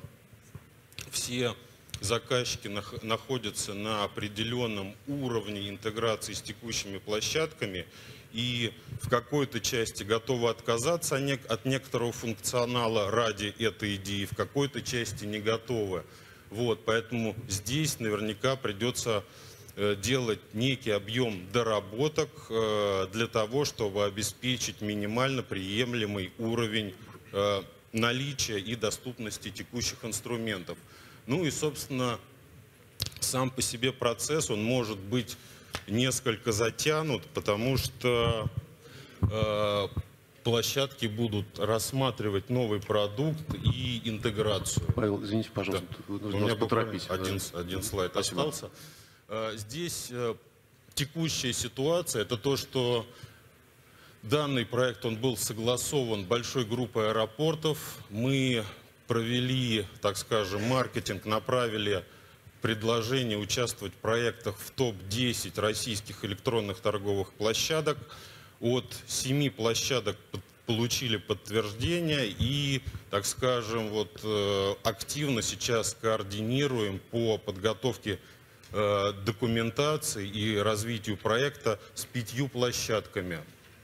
все заказчики находятся на определенном уровне интеграции с текущими площадками и в какой-то части готовы отказаться от некоторого функционала ради этой идеи, в какой-то части не готовы. Вот, поэтому здесь наверняка придется делать некий объем доработок для того, чтобы обеспечить минимально приемлемый уровень наличия и доступности текущих инструментов. Ну и, собственно, сам по себе процесс, он может быть несколько затянут, потому что э, площадки будут рассматривать новый продукт и интеграцию. Павел, извините, пожалуйста, да. нужно У меня поторопить. Один, один слайд Спасибо. остался. Э, здесь э, текущая ситуация, это то, что данный проект, он был согласован большой группой аэропортов. Мы провели, так скажем, маркетинг, направили предложение участвовать в проектах в топ десять российских электронных торговых площадок. От семи площадок получили подтверждение и, так скажем, вот, активно сейчас координируем по подготовке документации и развитию проекта с пятью площадками.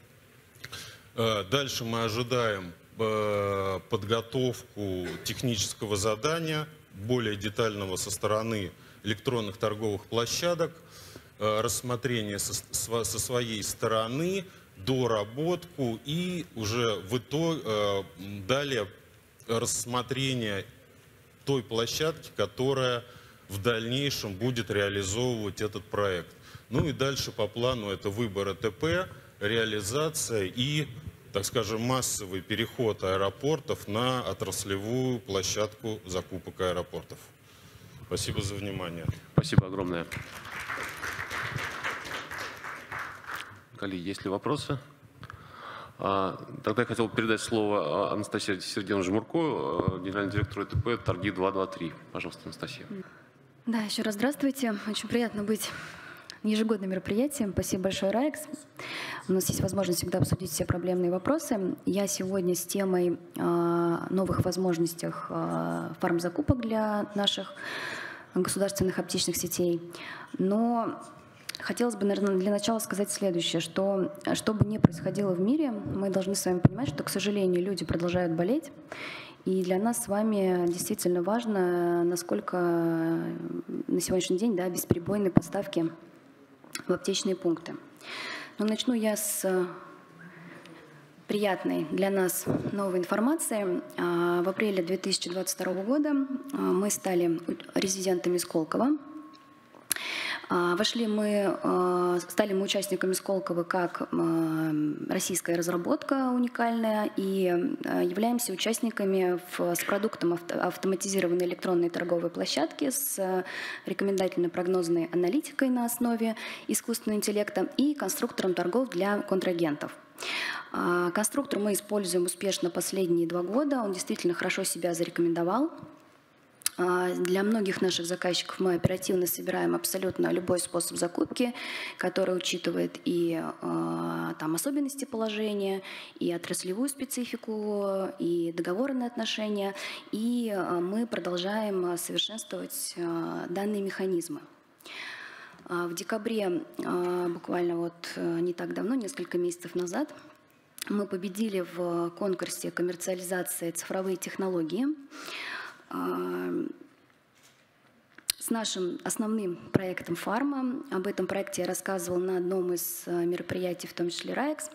Дальше мы ожидаем подготовку технического задания, более детального со стороны электронных торговых площадок, рассмотрение со, со своей стороны, доработку и уже в итоге далее рассмотрение той площадки, которая в дальнейшем будет реализовывать этот проект. Ну и дальше по плану это выбор ЭТП, реализация и, так скажем, массовый переход аэропортов на отраслевую площадку закупок аэропортов. Спасибо за внимание. Спасибо огромное. Коллеги, есть ли вопросы? Тогда я хотел передать слово Анастасии Сергеевне Жмурко, генеральному директору ЭТП «Торги два два три». Пожалуйста, Анастасия. Да, еще раз здравствуйте. Очень приятно быть на ежегодном мероприятии. Спасибо большое, РАЭКС. У нас есть возможность всегда обсудить все проблемные вопросы. Я сегодня с темой э, новых возможностях э, фармзакупок для наших государственных аптечных сетей. Но хотелось бы, наверное, для начала сказать следующее, что что бы ни происходило в мире, мы должны с вами понимать, что, к сожалению, люди продолжают болеть. И для нас с вами действительно важно, насколько на сегодняшний день, да, бесперебойные поставки в аптечные пункты. Но начну я с приятной для нас новой информации. В апреле две тысячи двадцать второго года мы стали резидентами Сколково. Вошли мы, стали мы участниками Сколково как российская разработка уникальная и являемся участниками в, с продуктом автоматизированной электронной торговой площадки с рекомендательно-прогнозной аналитикой на основе искусственного интеллекта и конструктором торгов для контрагентов. Конструктор мы используем успешно последние два года, он действительно хорошо себя зарекомендовал. Для многих наших заказчиков мы оперативно собираем абсолютно любой способ закупки, который учитывает и там, особенности положения, и отраслевую специфику, и договорные отношения. И мы продолжаем совершенствовать данные механизмы. В декабре, буквально вот не так давно, несколько месяцев назад, мы победили в конкурсе коммерциализации цифровые технологии. С нашим основным проектом «Фарма». Об этом проекте я рассказывала на одном из мероприятий, в том числе РАЭКС.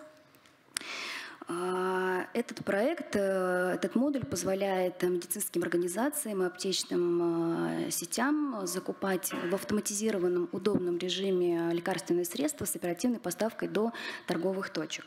Этот проект, этот модуль позволяет медицинским организациям и аптечным сетям закупать в автоматизированном, удобном режиме лекарственные средства с оперативной поставкой до торговых точек.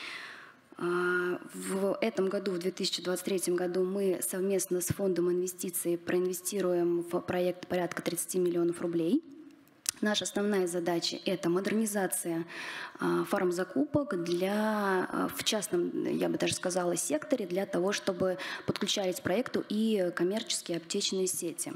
В этом году, в две тысячи двадцать третьем году, мы совместно с фондом инвестиций проинвестируем в проект порядка тридцати миллионов рублей. Наша основная задача – это модернизация фармзакупок для, в частном, я бы даже сказала, секторе, для того, чтобы подключались к проекту и коммерческие аптечные сети.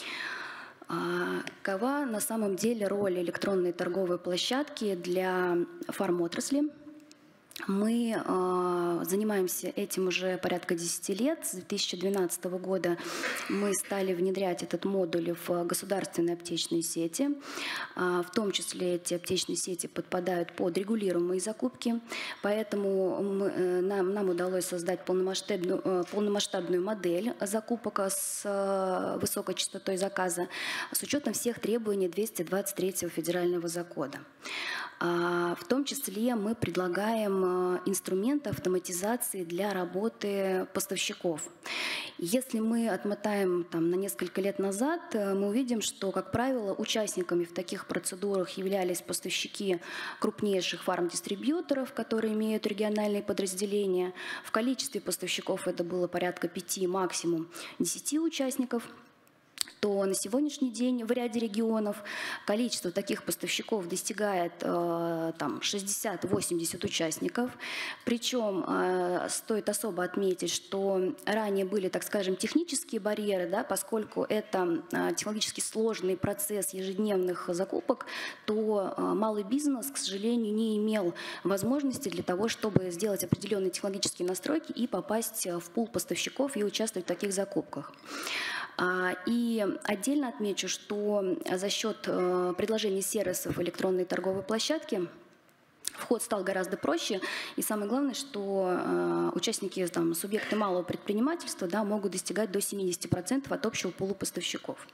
Какова на самом деле роль электронной торговой площадки для фармотрасли? Мы э, занимаемся этим уже порядка десяти лет. С две тысячи двенадцатого года мы стали внедрять этот модуль в государственные аптечные сети. Э, в том числе эти аптечные сети подпадают под регулируемые закупки. Поэтому мы, э, нам, нам удалось создать полномасштабную, э, полномасштабную модель закупок с э, высокой частотой заказа с учетом всех требований двести двадцать третьего федерального закона. В том числе мы предлагаем инструменты автоматизации для работы поставщиков. Если мы отмотаем там, на несколько лет назад, мы увидим, что, как правило, участниками в таких процедурах являлись поставщики крупнейших фармдистрибьюторов, которые имеют региональные подразделения. В количестве поставщиков это было порядка пяти, максимум десяти участников. То на сегодняшний день в ряде регионов количество таких поставщиков достигает э, там, шестьдесят-восемьдесят участников. Причем э, стоит особо отметить, что ранее были, так скажем, технические барьеры, да, поскольку это э, технологически сложный процесс ежедневных закупок, то э, малый бизнес, к сожалению, не имел возможности для того, чтобы сделать определенные технологические настройки и попасть в пул поставщиков и участвовать в таких закупках. И отдельно отмечу, что за счет предложения сервисов электронной торговой площадки вход стал гораздо проще. И самое главное, что участники, там, субъекты малого предпринимательства, да, могут достигать до семидесяти процентов от общего пула поставщиков.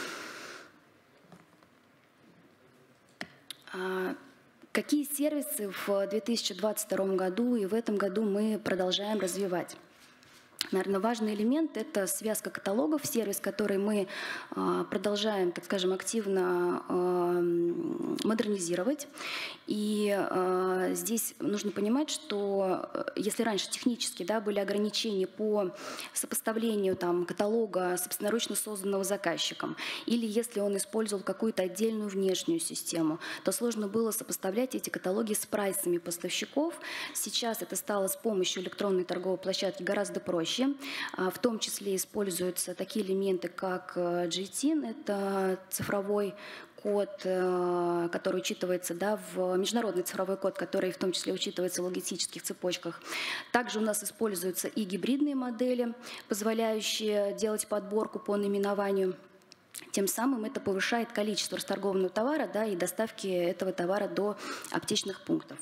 Какие сервисы в две тысячи двадцать втором году и в этом году мы продолжаем развивать? Наверное, важный элемент – это связка каталогов, сервис, который мы э, продолжаем, так скажем, активно э, модернизировать. И э, здесь нужно понимать, что если раньше технически, да, были ограничения по сопоставлению там, каталога собственноручно созданного заказчиком, или если он использовал какую-то отдельную внешнюю систему, то сложно было сопоставлять эти каталоги с прайсами поставщиков. Сейчас это стало с помощью электронной торговой площадки гораздо проще. В том числе используются такие элементы, как джи тин, это цифровой код, который учитывается, да, в международный цифровой код, который в том числе учитывается в логистических цепочках. Также у нас используются и гибридные модели, позволяющие делать подборку по наименованию Тем самым это повышает количество расторгованного товара, да, и доставки этого товара до аптечных пунктов.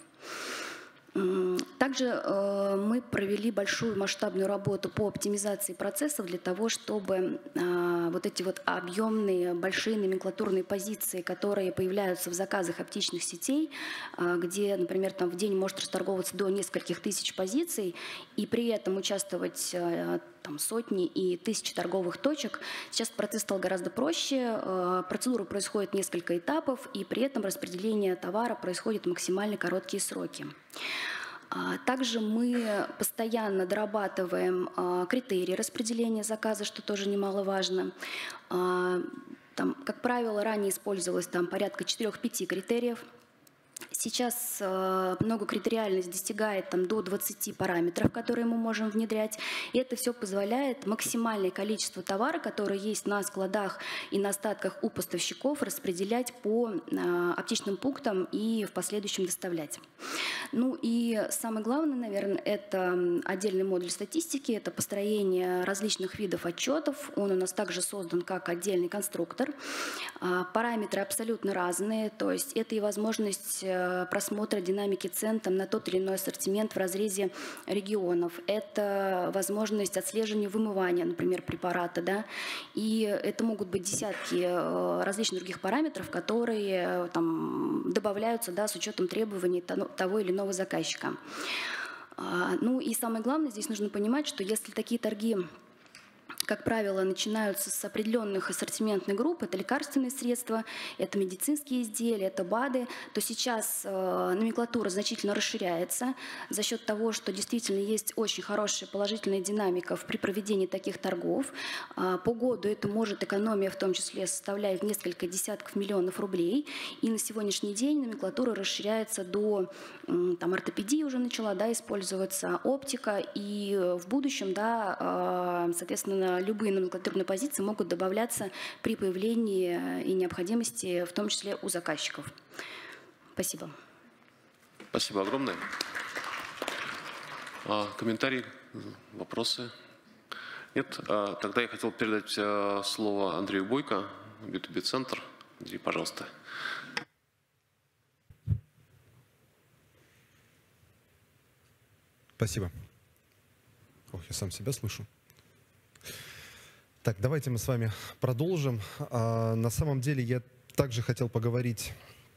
Также э, мы провели большую масштабную работу по оптимизации процессов для того, чтобы э, вот эти вот объемные большие номенклатурные позиции, которые появляются в заказах аптечных сетей, э, где, например, там в день может расторговываться до нескольких тысяч позиций, и при этом участвовать э, там, сотни и тысячи торговых точек. Сейчас процесс стал гораздо проще, э, процедура происходит несколько этапов, и при этом распределение товара происходит в максимально короткие сроки. Также мы постоянно дорабатываем критерии распределения заказа, что тоже немаловажно. Там, как правило, ранее использовалось там, порядка четырёх-пяти критериев. Сейчас э, многокритериальность достигает там, до двадцати параметров, которые мы можем внедрять. И это все позволяет максимальное количество товара, который есть на складах и на остатках у поставщиков, распределять по э, аптечным пунктам и в последующем доставлять. Ну и самое главное, наверное, это отдельный модуль статистики, это построение различных видов отчетов. Он у нас также создан как отдельный конструктор. Э, параметры абсолютно разные, то есть это и возможность просмотра динамики цен там, на тот или иной ассортимент в разрезе регионов. Это возможность отслеживания вымывания, например, препарата. Да? И это могут быть десятки различных других параметров, которые там, добавляются да, с учетом требований того или иного заказчика. Ну и самое главное, здесь нужно понимать, что если такие торги, как правило, начинаются с определенных ассортиментных групп, это лекарственные средства, это медицинские изделия, это БАДы, то сейчас э, номенклатура значительно расширяется за счет того, что действительно есть очень хорошая положительная динамика при проведении таких торгов. Э, по году это может экономия в том числе составлять несколько десятков миллионов рублей, и на сегодняшний день номенклатура расширяется до, э, там, ортопедии уже начала да, использоваться, оптика, и в будущем, да, э, соответственно, любые номенклатурные позиции могут добавляться при появлении и необходимости, в том числе у заказчиков. Спасибо. Спасибо огромное. А, комментарии, вопросы? Нет? А, тогда я хотел передать а, слово Андрею Бойко, би ту би-центр. Андрей, пожалуйста. Спасибо. Ох, я сам себя слышу. Так, давайте мы с вами продолжим. А, на самом деле я также хотел поговорить,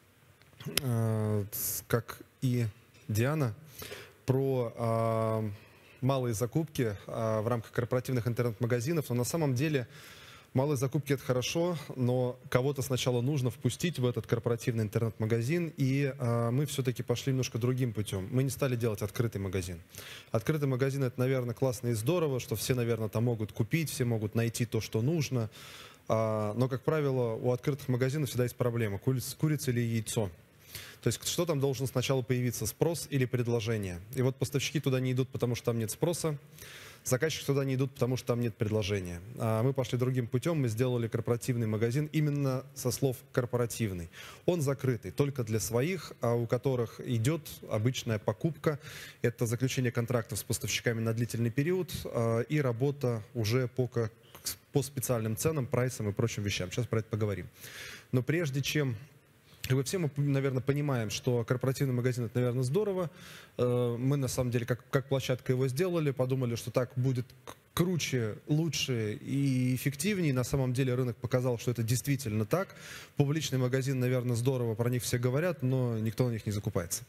а, как и Диана, про а, малые закупки а, в рамках корпоративных интернет-магазинов. Но на самом деле малые закупки — это хорошо, но кого-то сначала нужно впустить в этот корпоративный интернет-магазин, и э, мы все-таки пошли немножко другим путем. Мы не стали делать открытый магазин. Открытый магазин — это, наверное, классно и здорово, что все, наверное, там могут купить, все могут найти то, что нужно. А, но, как правило, у открытых магазинов всегда есть проблема: курица, курица или яйцо. То есть что там должен сначала появиться, спрос или предложение? И вот поставщики туда не идут, потому что там нет спроса. Заказчики туда не идут, потому что там нет предложения. А мы пошли другим путем, мы сделали корпоративный магазин именно со слов корпоративный. Он закрытый только для своих, а у которых идет обычная покупка. Это заключение контрактов с поставщиками на длительный период а, и работа уже по, по специальным ценам, прайсам и прочим вещам. Сейчас про это поговорим. Но прежде чем... Вы все мы, наверное, понимаем, что корпоративный магазин — это, наверное, здорово. Мы, на самом деле, как, как площадка его сделали, подумали, что так будет круче, лучше и эффективнее. На самом деле рынок показал, что это действительно так. Публичный магазин, наверное, здорово, про них все говорят, но никто на них не закупается.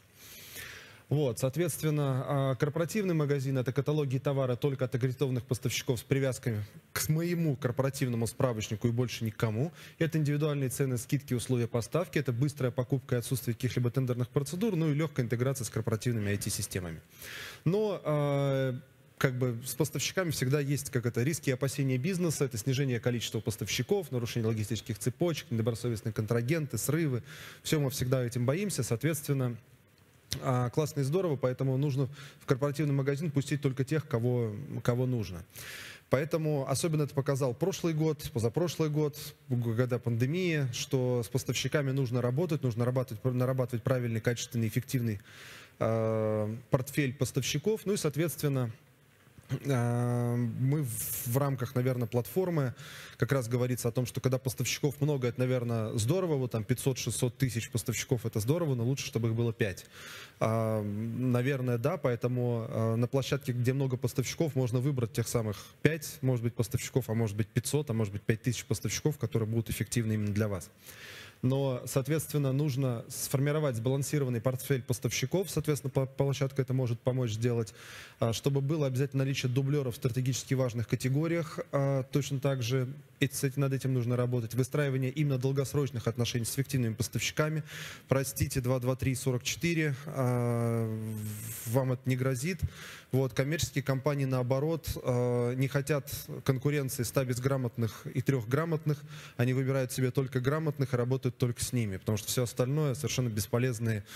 Вот, соответственно, корпоративный магазин — это каталоги товара только от аккредитованных поставщиков с привязками к моему корпоративному справочнику и больше никому. Это индивидуальные цены, скидки, условия поставки, это быстрая покупка и отсутствие каких-либо тендерных процедур, ну и легкая интеграция с корпоративными ай ти-системами. Но э, как бы с поставщиками всегда есть как это, риски и опасения бизнеса, это снижение количества поставщиков, нарушение логистических цепочек, недобросовестные контрагенты, срывы. Все мы всегда этим боимся, соответственно... Классно и здорово, поэтому нужно в корпоративный магазин пустить только тех, кого, кого нужно. Поэтому особенно это показал прошлый год, позапрошлый год, года пандемии, что с поставщиками нужно работать, нужно нарабатывать, нарабатывать правильный, качественный, эффективный э, портфель поставщиков, ну и, соответственно, Мы в рамках, наверное, платформы как раз говорится о том, что когда поставщиков много, это, наверное, здорово, вот там пятьсот-шестьсот тысяч поставщиков это здорово, но лучше, чтобы их было пять. Наверное, да, поэтому на площадке, где много поставщиков, можно выбрать тех самых пять, может быть, поставщиков, а может быть пятьсот, а может быть пять тысяч поставщиков, которые будут эффективны именно для вас. Но, соответственно, нужно сформировать сбалансированный портфель поставщиков, соответственно, площадка это может помочь сделать, чтобы было обязательно наличие дублеров в стратегически важных категориях. Точно так же над этим нужно работать. Выстраивание именно долгосрочных отношений с эффективными поставщиками. Простите, два два три сорок четыре, вам это не грозит. Вот, коммерческие компании, наоборот, не хотят конкуренции ста безграмотных и трех грамотных. Они выбирают себе только грамотных и работают только с ними, потому что все остальное совершенно бесполезные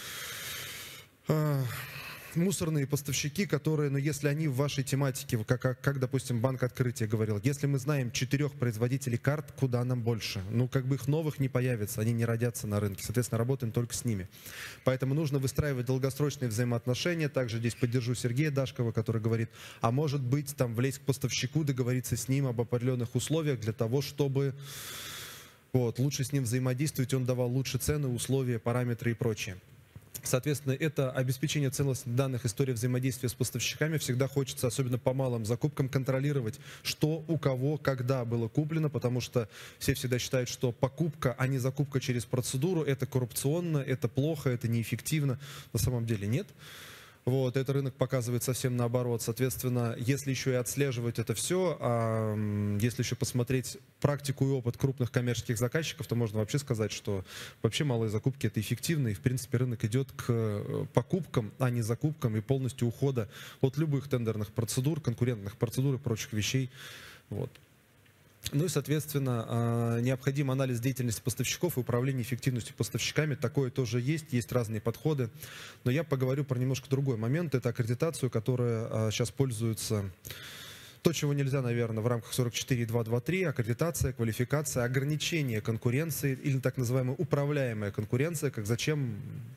мусорные поставщики, которые, ну, если они в вашей тематике, как, как, как, допустим, Банк Открытия говорил, если мы знаем четырех производителей карт, куда нам больше? Ну, как бы их новых не появится, они не родятся на рынке, соответственно, работаем только с ними. Поэтому нужно выстраивать долгосрочные взаимоотношения. Также здесь поддержу Сергея Дашкова, который говорит, а может быть, там, влезть к поставщику, договориться с ним об определенных условиях для того, чтобы вот, лучше с ним взаимодействовать, он давал лучше цены, условия, параметры и прочее. Соответственно, это обеспечение целостности данных, история взаимодействия с поставщиками. Всегда хочется, особенно по малым закупкам, контролировать, что у кого, когда было куплено, потому что все всегда считают, что покупка, а не закупка через процедуру, это коррупционно, это плохо, это неэффективно. На самом деле нет. Вот, этот рынок показывает совсем наоборот. Соответственно, если еще и отслеживать это все, а если еще посмотреть практику и опыт крупных коммерческих заказчиков, то можно вообще сказать, что вообще малые закупки это эффективно, и в принципе рынок идет к покупкам, а не закупкам, и полностью ухода от любых тендерных процедур, конкурентных процедур и прочих вещей. Вот. Ну и, соответственно, необходим анализ деятельности поставщиков и управление эффективностью поставщиками. Такое тоже есть, есть разные подходы. Но я поговорю про немножко другой момент. Это аккредитацию, которая сейчас пользуется... То, чего нельзя, наверное, в рамках сорок четыре два два три, аккредитация, квалификация, ограничение конкуренции или так называемая управляемая конкуренция, как зачем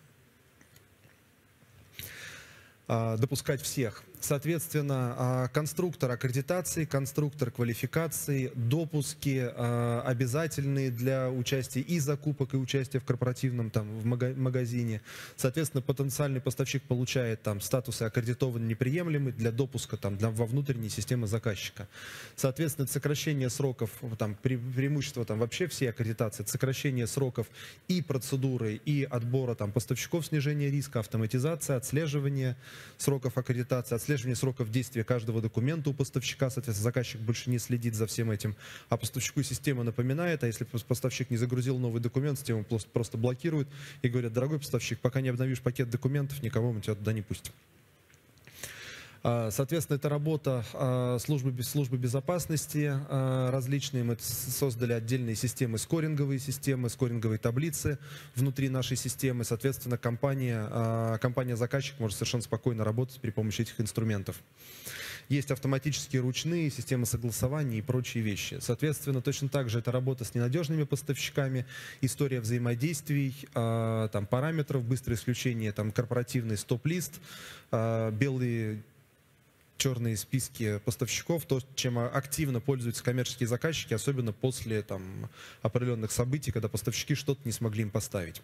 допускать всех. Соответственно, конструктор аккредитации, конструктор квалификации, допуски обязательные для участия и закупок, и участия в корпоративном там, в магазине. Соответственно, потенциальный поставщик получает там статусы аккредитованный, неприемлемый для допуска там, для, во внутренней системы заказчика. Соответственно, сокращение сроков, там, пре преимущество там, вообще всей аккредитации, сокращение сроков и процедуры, и отбора там, поставщиков, снижение риска, автоматизация, отслеживание сроков аккредитации, отслеживание сроков действия каждого документа у поставщика, соответственно, заказчик больше не следит за всем этим, а поставщику система напоминает, а если поставщик не загрузил новый документ, система просто, просто блокирует и говорят, дорогой поставщик, пока не обновишь пакет документов, никого мы тебя туда не пустим. Соответственно, это работа службы, службы безопасности различные. Мы создали отдельные системы, скоринговые системы, скоринговые таблицы внутри нашей системы. Соответственно, компания, компания-заказчик может совершенно спокойно работать при помощи этих инструментов. Есть автоматические ручные системы согласования и прочие вещи. Соответственно, точно так же это работа с ненадежными поставщиками, история взаимодействий, там, параметров, быстрое исключение, там, корпоративный стоп-лист, белые черные списки поставщиков, то, чем активно пользуются коммерческие заказчики, особенно после там, определенных событий, когда поставщики что-то не смогли им поставить.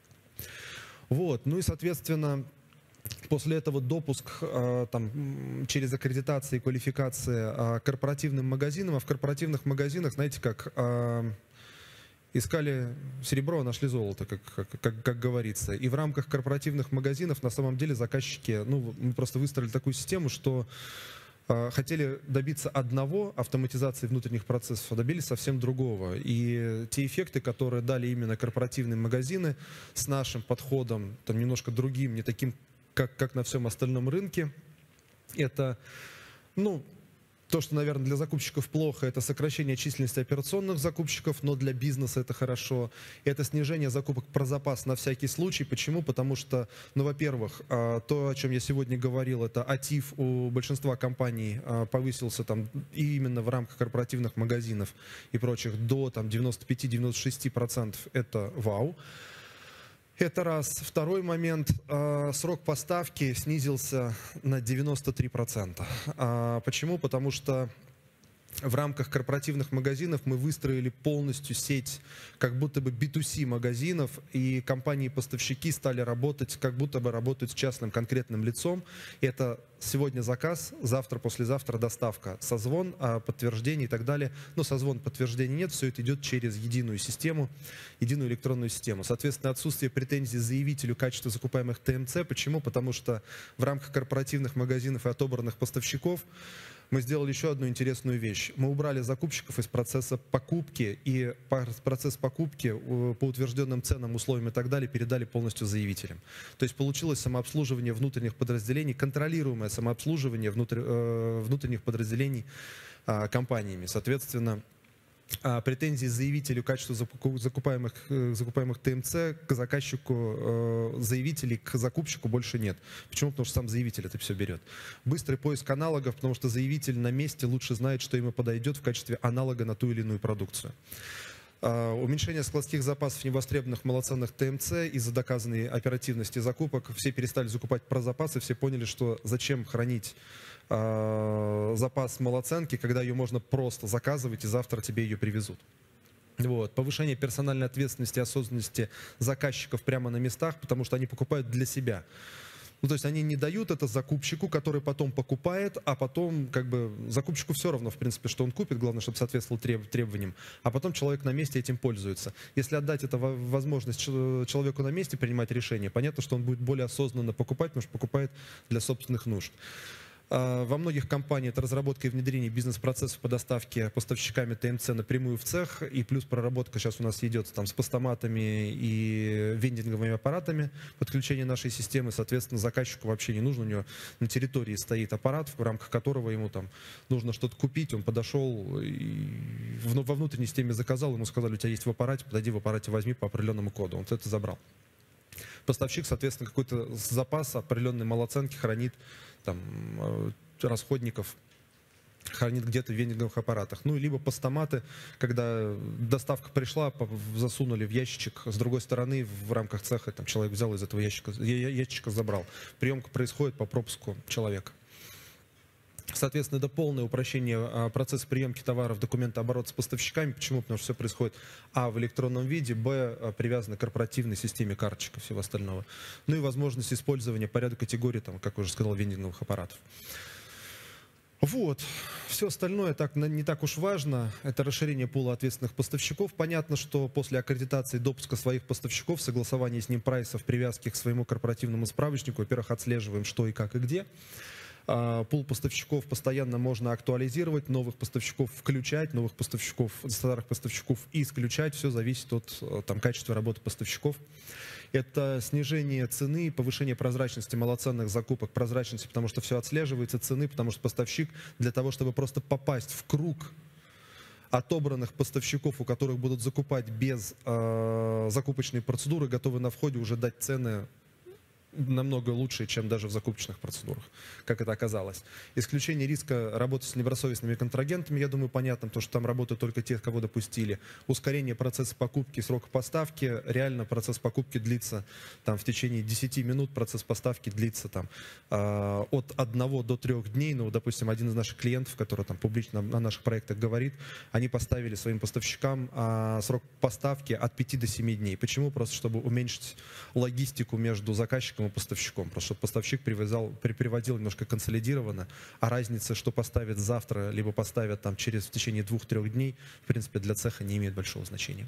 Вот. Ну и, соответственно, после этого допуск там, через аккредитации и квалификации корпоративным магазинам, а в корпоративных магазинах, знаете, как... Искали серебро, нашли золото, как, как, как, как говорится. И в рамках корпоративных магазинов на самом деле заказчики, ну, мы просто выстроили такую систему, что э, хотели добиться одного, автоматизации внутренних процессов, а добились совсем другого. И те эффекты, которые дали именно корпоративные магазины с нашим подходом, там немножко другим, не таким, как, как на всем остальном рынке, это, ну, то, что, наверное, для закупщиков плохо, это сокращение численности операционных закупщиков, но для бизнеса это хорошо. Это снижение закупок про запас на всякий случай. Почему? Потому что, ну, во-первых, то, о чем я сегодня говорил, это актив у большинства компаний повысился там и именно в рамках корпоративных магазинов и прочих до там девяноста пяти — девяноста шести процентов. Это вау. Это раз. Второй момент. Срок поставки снизился на девяносто три процента. Почему? Потому что в рамках корпоративных магазинов мы выстроили полностью сеть как будто бы би ту си магазинов, и компании-поставщики стали работать, как будто бы работают с частным конкретным лицом. Это сегодня заказ, завтра, послезавтра доставка, созвон, подтверждение и так далее. Но созвон, подтверждения нет, все это идет через единую систему, единую электронную систему. Соответственно, отсутствие претензий заявителю качества закупаемых тэ эм цэ. Почему? Потому что в рамках корпоративных магазинов и отобранных поставщиков мы сделали еще одну интересную вещь. Мы убрали закупщиков из процесса покупки, и процесс покупки по утвержденным ценам, условиям и так далее передали полностью заявителям. То есть получилось самообслуживание внутренних подразделений, контролируемое самообслуживание внутрь, внутренних подразделений компаниями. Соответственно, претензий заявителю качества закупаемых, закупаемых тэ эм цэ к заказчику, заявителей к закупщику больше нет. Почему? Потому что сам заявитель это все берет. Быстрый поиск аналогов, потому что заявитель на месте лучше знает, что ему подойдет в качестве аналога на ту или иную продукцию. Уменьшение складских запасов невостребованных малоценных тэ эм цэ из-за доказанной оперативности закупок. Все перестали закупать про запасы, все поняли, что зачем хранить э, запас малоценки, когда ее можно просто заказывать и завтра тебе ее привезут. Вот. Повышение персональной ответственности и осознанности заказчиков прямо на местах, потому что они покупают для себя. Ну, то есть они не дают это закупщику, который потом покупает, а потом как бы закупщику все равно, в принципе, что он купит, главное, чтобы соответствовал требованиям, а потом человек на месте этим пользуется. Если отдать это возможность человеку на месте принимать решения, понятно, что он будет более осознанно покупать, потому что покупает для собственных нужд. Во многих компаниях это разработка и внедрение бизнес-процессов по доставке поставщиками тэ эм цэ напрямую в цех, и плюс проработка сейчас у нас идет там с постаматами и вендинговыми аппаратами, подключение нашей системы. Соответственно, заказчику вообще не нужно, у него на территории стоит аппарат, в рамках которого ему там нужно что-то купить, он подошел и во внутренней системе заказал, ему сказали, у тебя есть в аппарате, подойди в аппарате, возьми по определенному коду, он это забрал. Поставщик, соответственно, какой-то запас определенной малоценки хранит, там, расходников, хранит где-то в вендинговых аппаратах. Ну, либо постаматы, когда доставка пришла, засунули в ящичек, с другой стороны, в рамках цеха, там, человек взял из этого ящика, ящичка забрал. Приемка происходит по пропуску человека. Соответственно, это полное упрощение процесса приемки товаров, документооборота с поставщиками. Почему? Потому что все происходит а. в электронном виде, б. привязано к корпоративной системе карточек и всего остального. Ну и возможность использования по ряду категорий, там, как уже сказал, вендинговых аппаратов. Вот. Все остальное так, не так уж важно. Это расширение пула ответственных поставщиков. Понятно, что после аккредитации допуска своих поставщиков, согласования с ним прайсов, привязки к своему корпоративному справочнику, во-первых, отслеживаем, что и как и где. Пул поставщиков постоянно можно актуализировать, новых поставщиков включать, новых поставщиков, старых поставщиков исключать. Все зависит от там, качества работы поставщиков. Это снижение цены, повышение прозрачности малоценных закупок, прозрачности, потому что все отслеживается, цены, потому что поставщик для того, чтобы просто попасть в круг отобранных поставщиков, у которых будут закупать без э, закупочной процедуры, готовы на входе уже дать цены намного лучше, чем даже в закупочных процедурах, как это оказалось. Исключение риска работы с недобросовестными контрагентами, я думаю, понятно, потому что там работают только те, кого допустили. Ускорение процесса покупки, срока поставки. Реально процесс покупки длится там, в течение десяти минут, процесс поставки длится там, э, от одного до трех дней. Ну, допустим, один из наших клиентов, который там публично на наших проектах говорит, они поставили своим поставщикам э, срок поставки от пяти до семи дней. Почему? Просто чтобы уменьшить логистику между заказчиком и поставщиком, просто чтобы поставщик привязал, при, приводил немножко консолидированно, а разница, что поставят завтра, либо поставят там через в течение двух-трех дней, в принципе, для цеха не имеет большого значения.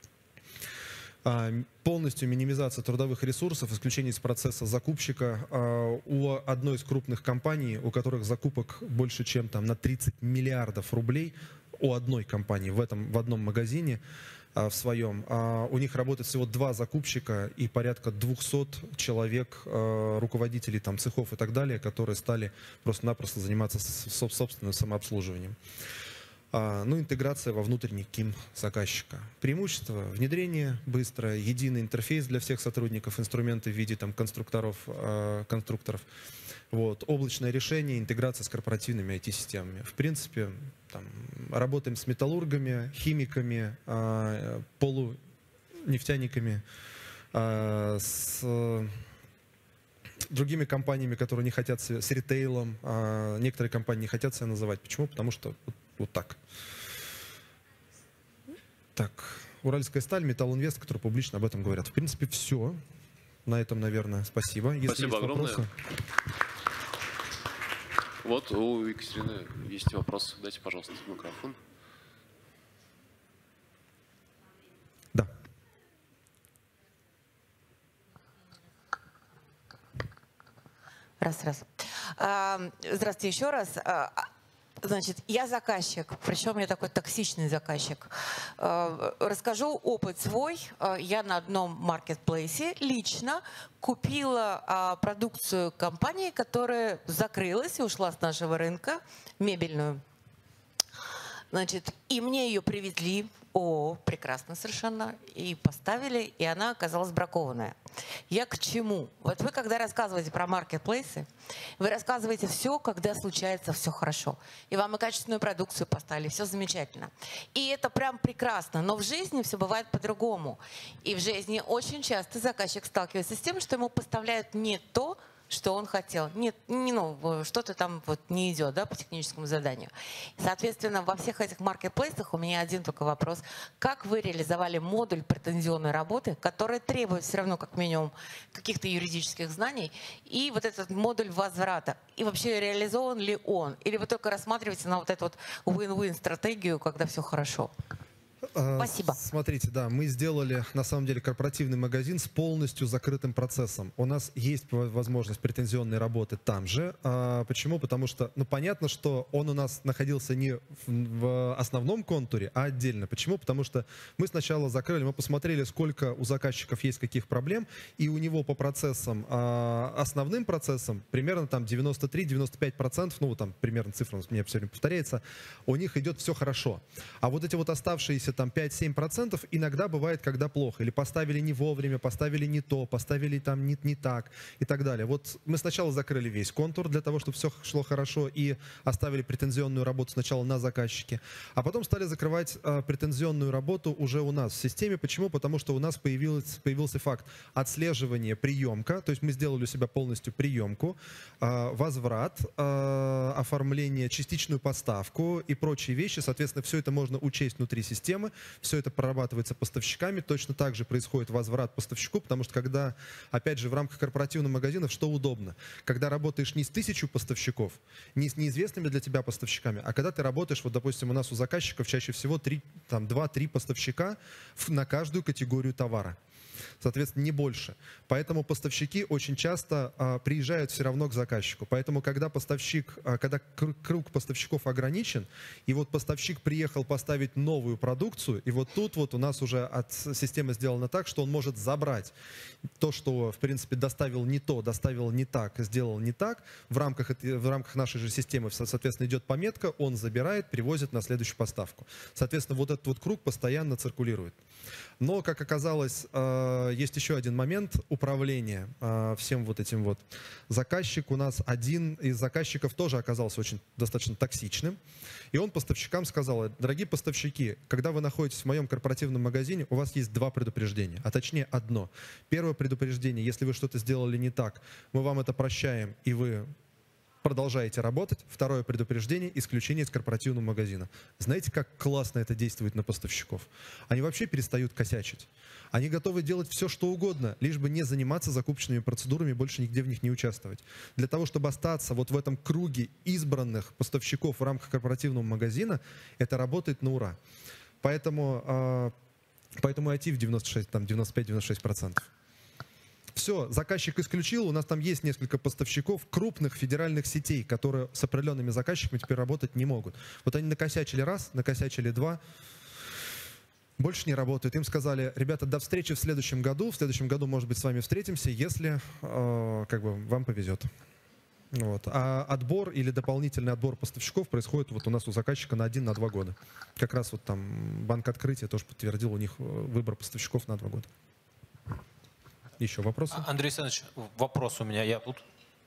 А, полностью минимизация трудовых ресурсов, исключение из процесса закупщика. А, у одной из крупных компаний, у которых закупок больше, чем там на тридцать миллиардов рублей, у одной компании в, этом, в одном магазине, в своем. У них работает всего два закупщика и порядка двухсот человек, руководителей там, цехов и так далее, которые стали просто-напросто заниматься собственным самообслуживанием. Ну, интеграция во внутренний КИМ заказчика. Преимущество – внедрение быстрое, единый интерфейс для всех сотрудников, инструменты в виде там, конструкторов, конструкторов. Вот. Облачное решение, интеграция с корпоративными ай ти-системами. В принципе, там, работаем с металлургами, химиками, полунефтяниками, а, с другими компаниями, которые не хотят себя, с ритейлом, а некоторые компании не хотят себя называть. Почему? Потому что вот, вот так. Так, Уральская сталь, Металлинвест, которые публично об этом говорят. В принципе, все. На этом, наверное, спасибо. Если Спасибо есть огромное. вопросы. Вот у Екатерины есть вопрос. Дайте, пожалуйста, микрофон. Да. Раз, раз. А, Здравствуйте еще раз. А, Значит, я заказчик, причем я такой токсичный заказчик. А, Расскажу опыт свой. А, Я на одном маркетплейсе лично купила а, продукцию компании, которая закрылась и ушла с нашего рынка, мебельную. Значит, и мне ее привезли, о, прекрасно совершенно, и поставили, и она оказалась бракованная. Я к чему? Вот вы, когда рассказываете про маркетплейсы, вы рассказываете все, когда случается все хорошо. И вам и качественную продукцию поставили, все замечательно. И это прям прекрасно, но в жизни все бывает по-другому. И в жизни очень часто заказчик сталкивается с тем, что ему поставляют не то, что он хотел. Нет, не, ну, что-то там вот не идет, да, по техническому заданию. Соответственно, во всех этих маркетплейсах у меня один только вопрос. Как вы реализовали модуль претензионной работы, который требует все равно как минимум каких-то юридических знаний, и вот этот модуль возврата? И вообще реализован ли он? Или вы только рассматриваете на вот эту вот win-win стратегию, когда все хорошо? Спасибо. Смотрите, да, мы сделали на самом деле корпоративный магазин с полностью закрытым процессом. У нас есть возможность претензионной работы там же. А, почему? Потому что, ну, понятно, что он у нас находился не в, в основном контуре, а отдельно. Почему? Потому что мы сначала закрыли, мы посмотрели, сколько у заказчиков есть каких проблем, и у него по процессам, а, основным процессам, примерно там девяносто три — девяносто пять процентов, ну, там примерно цифра у меня все время повторяется, у них идет все хорошо. А вот эти вот оставшиеся там пять-семь процентов иногда бывает, когда плохо. Или поставили не вовремя, поставили не то, поставили там не, не так и так далее. Вот мы сначала закрыли весь контур для того, чтобы все шло хорошо, и оставили претензионную работу сначала на заказчике, а потом стали закрывать э, претензионную работу уже у нас в системе. Почему? Потому что у нас появился, появился факт отслеживания приемка, то есть мы сделали у себя полностью приемку, э, возврат, э, оформление, частичную поставку и прочие вещи. Соответственно, все это можно учесть внутри системы. Все это прорабатывается поставщиками. Точно так же происходит возврат поставщику, потому что когда, опять же, в рамках корпоративных магазинов, что удобно? Когда работаешь не с тысячу поставщиков, не с неизвестными для тебя поставщиками, а когда ты работаешь, вот, допустим, у нас у заказчиков чаще всего два-три поставщика на каждую категорию товара. Соответственно, не больше. Поэтому поставщики очень часто а, приезжают все равно к заказчику. Поэтому, когда поставщик, а, когда круг поставщиков ограничен, и вот поставщик приехал поставить новую продукцию, и вот тут вот у нас уже от системы сделано так, что он может забрать то, что, в принципе, доставил не то, доставил не так, сделал не так, в рамках, в рамках нашей же системы, соответственно, идет пометка, он забирает, привозит на следующую поставку. Соответственно, вот этот вот круг постоянно циркулирует. Но, как оказалось, есть еще один момент управления всем вот этим вот. Заказчик у нас, один из заказчиков тоже оказался очень достаточно токсичным. И он поставщикам сказал: дорогие поставщики, когда вы находитесь в моем корпоративном магазине, у вас есть два предупреждения, а точнее одно. Первое предупреждение: если вы что-то сделали не так, мы вам это прощаем, и вы продолжаете работать. Второе предупреждение: исключение из корпоративного магазина. Знаете, как классно это действует на поставщиков? Они вообще перестают косячить. Они готовы делать все, что угодно, лишь бы не заниматься закупочными процедурами, больше нигде в них не участвовать. Для того, чтобы остаться вот в этом круге избранных поставщиков в рамках корпоративного магазина, это работает на ура. Поэтому, поэтому ай ти в девяносто шесть, там девяносто пять — девяносто шесть процентов. Все, заказчик исключил, у нас там есть несколько поставщиков крупных федеральных сетей, которые с определенными заказчиками теперь работать не могут. Вот они накосячили раз, накосячили два, больше не работают. Им сказали: ребята, до встречи в следующем году, в следующем году, может быть, с вами встретимся, если э, как бы вам повезет. Вот. А отбор или дополнительный отбор поставщиков происходит вот у нас у заказчика на один — на два года. Как раз вот там Банк Открытия тоже подтвердил у них выбор поставщиков на два года. Еще вопросы? Андрей Александрович, вопрос у меня. Я тут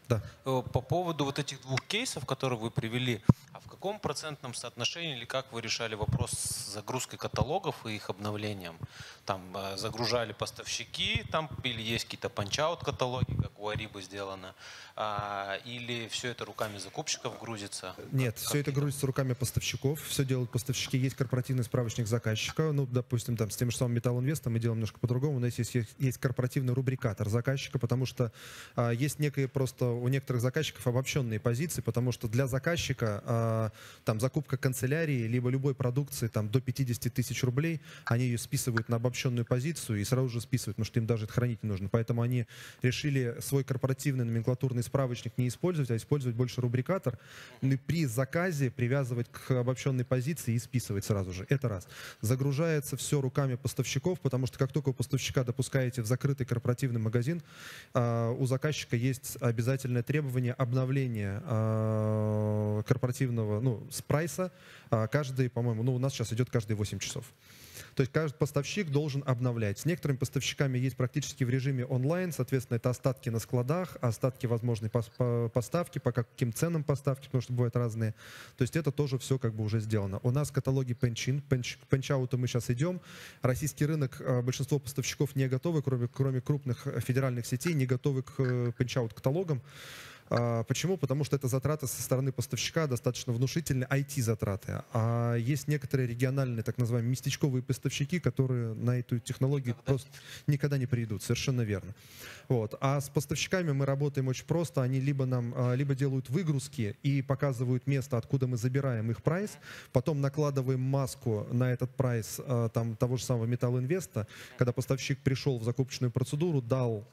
Да. По поводу вот этих двух кейсов, которые вы привели, а в каком процентном соотношении или как вы решали вопрос с загрузкой каталогов и их обновлением? Там э, загружали поставщики, там или есть какие-то панч-аут каталоги, как у Арибы сделано, а, или все это руками закупщиков грузится? Нет, как, все это как грузится руками поставщиков, все делают поставщики. Есть корпоративный справочник заказчика, ну, допустим, там с тем же самым Metal Invest мы делаем немножко по-другому. У нас есть, есть, есть корпоративный рубрикатор заказчика, потому что а, есть некие просто у некоторых заказчиков обобщенные позиции, потому что для заказчика а, там закупка канцелярии либо любой продукции там до пятидесяти тысяч рублей, они ее списывают на обобщенную позицию и сразу же списывают, потому что им даже это хранить не нужно. Поэтому они решили свой корпоративный номенклатурный справочник не использовать, а использовать больше рубрикатор. И при заказе привязывать к обобщенной позиции и списывать сразу же. Это раз. Загружается все руками поставщиков, потому что как только вы поставщика допускаете в закрытый корпоративный магазин, у заказчика есть обязательное требование обновления корпоративного, ну, с прайса каждый, по-моему, ну, у нас сейчас идет каждые восемь часов. То есть каждый поставщик должен обновлять. С некоторыми поставщиками есть практически в режиме онлайн, соответственно, это остатки на складах, остатки возможной поставки, по каким ценам поставки, потому что бывают разные. То есть это тоже все как бы уже сделано. У нас каталоги пенч-ин, пенч-аута мы сейчас идем. Российский рынок, большинство поставщиков не готовы, кроме, кроме крупных федеральных сетей, не готовы к пенч-аут каталогам. Почему? Потому что это затраты со стороны поставщика достаточно внушительные, ай ти-затраты. А есть некоторые региональные, так называемые, местечковые поставщики, которые на эту технологию просто никогда не придут. Совершенно верно. Вот. А с поставщиками мы работаем очень просто. Они либо нам либо делают выгрузки и показывают место, откуда мы забираем их прайс, потом накладываем маску на этот прайс там, того же самого Metal Invest, когда поставщик пришел в закупочную процедуру, дал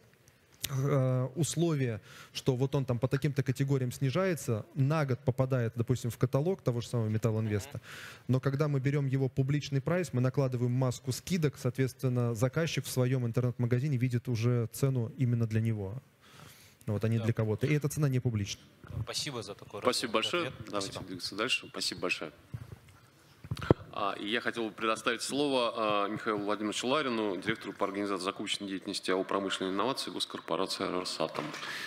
условие, что вот он там по таким-то категориям снижается, на год попадает, допустим, в каталог того же самого Metal Invest, но когда мы берем его публичный прайс, мы накладываем маску скидок, соответственно, заказчик в своем интернет-магазине видит уже цену именно для него, вот, а не да. для кого-то. И эта цена не публична. Спасибо за такой Спасибо большое. Ответ. Давайте Спасибо. двигаться дальше. Спасибо большое. И я хотел бы предоставить слово Михаилу Владимировичу Ларину, директору по организации закупочной деятельности АО «Промышленные инновации» госкорпорации «Росатом».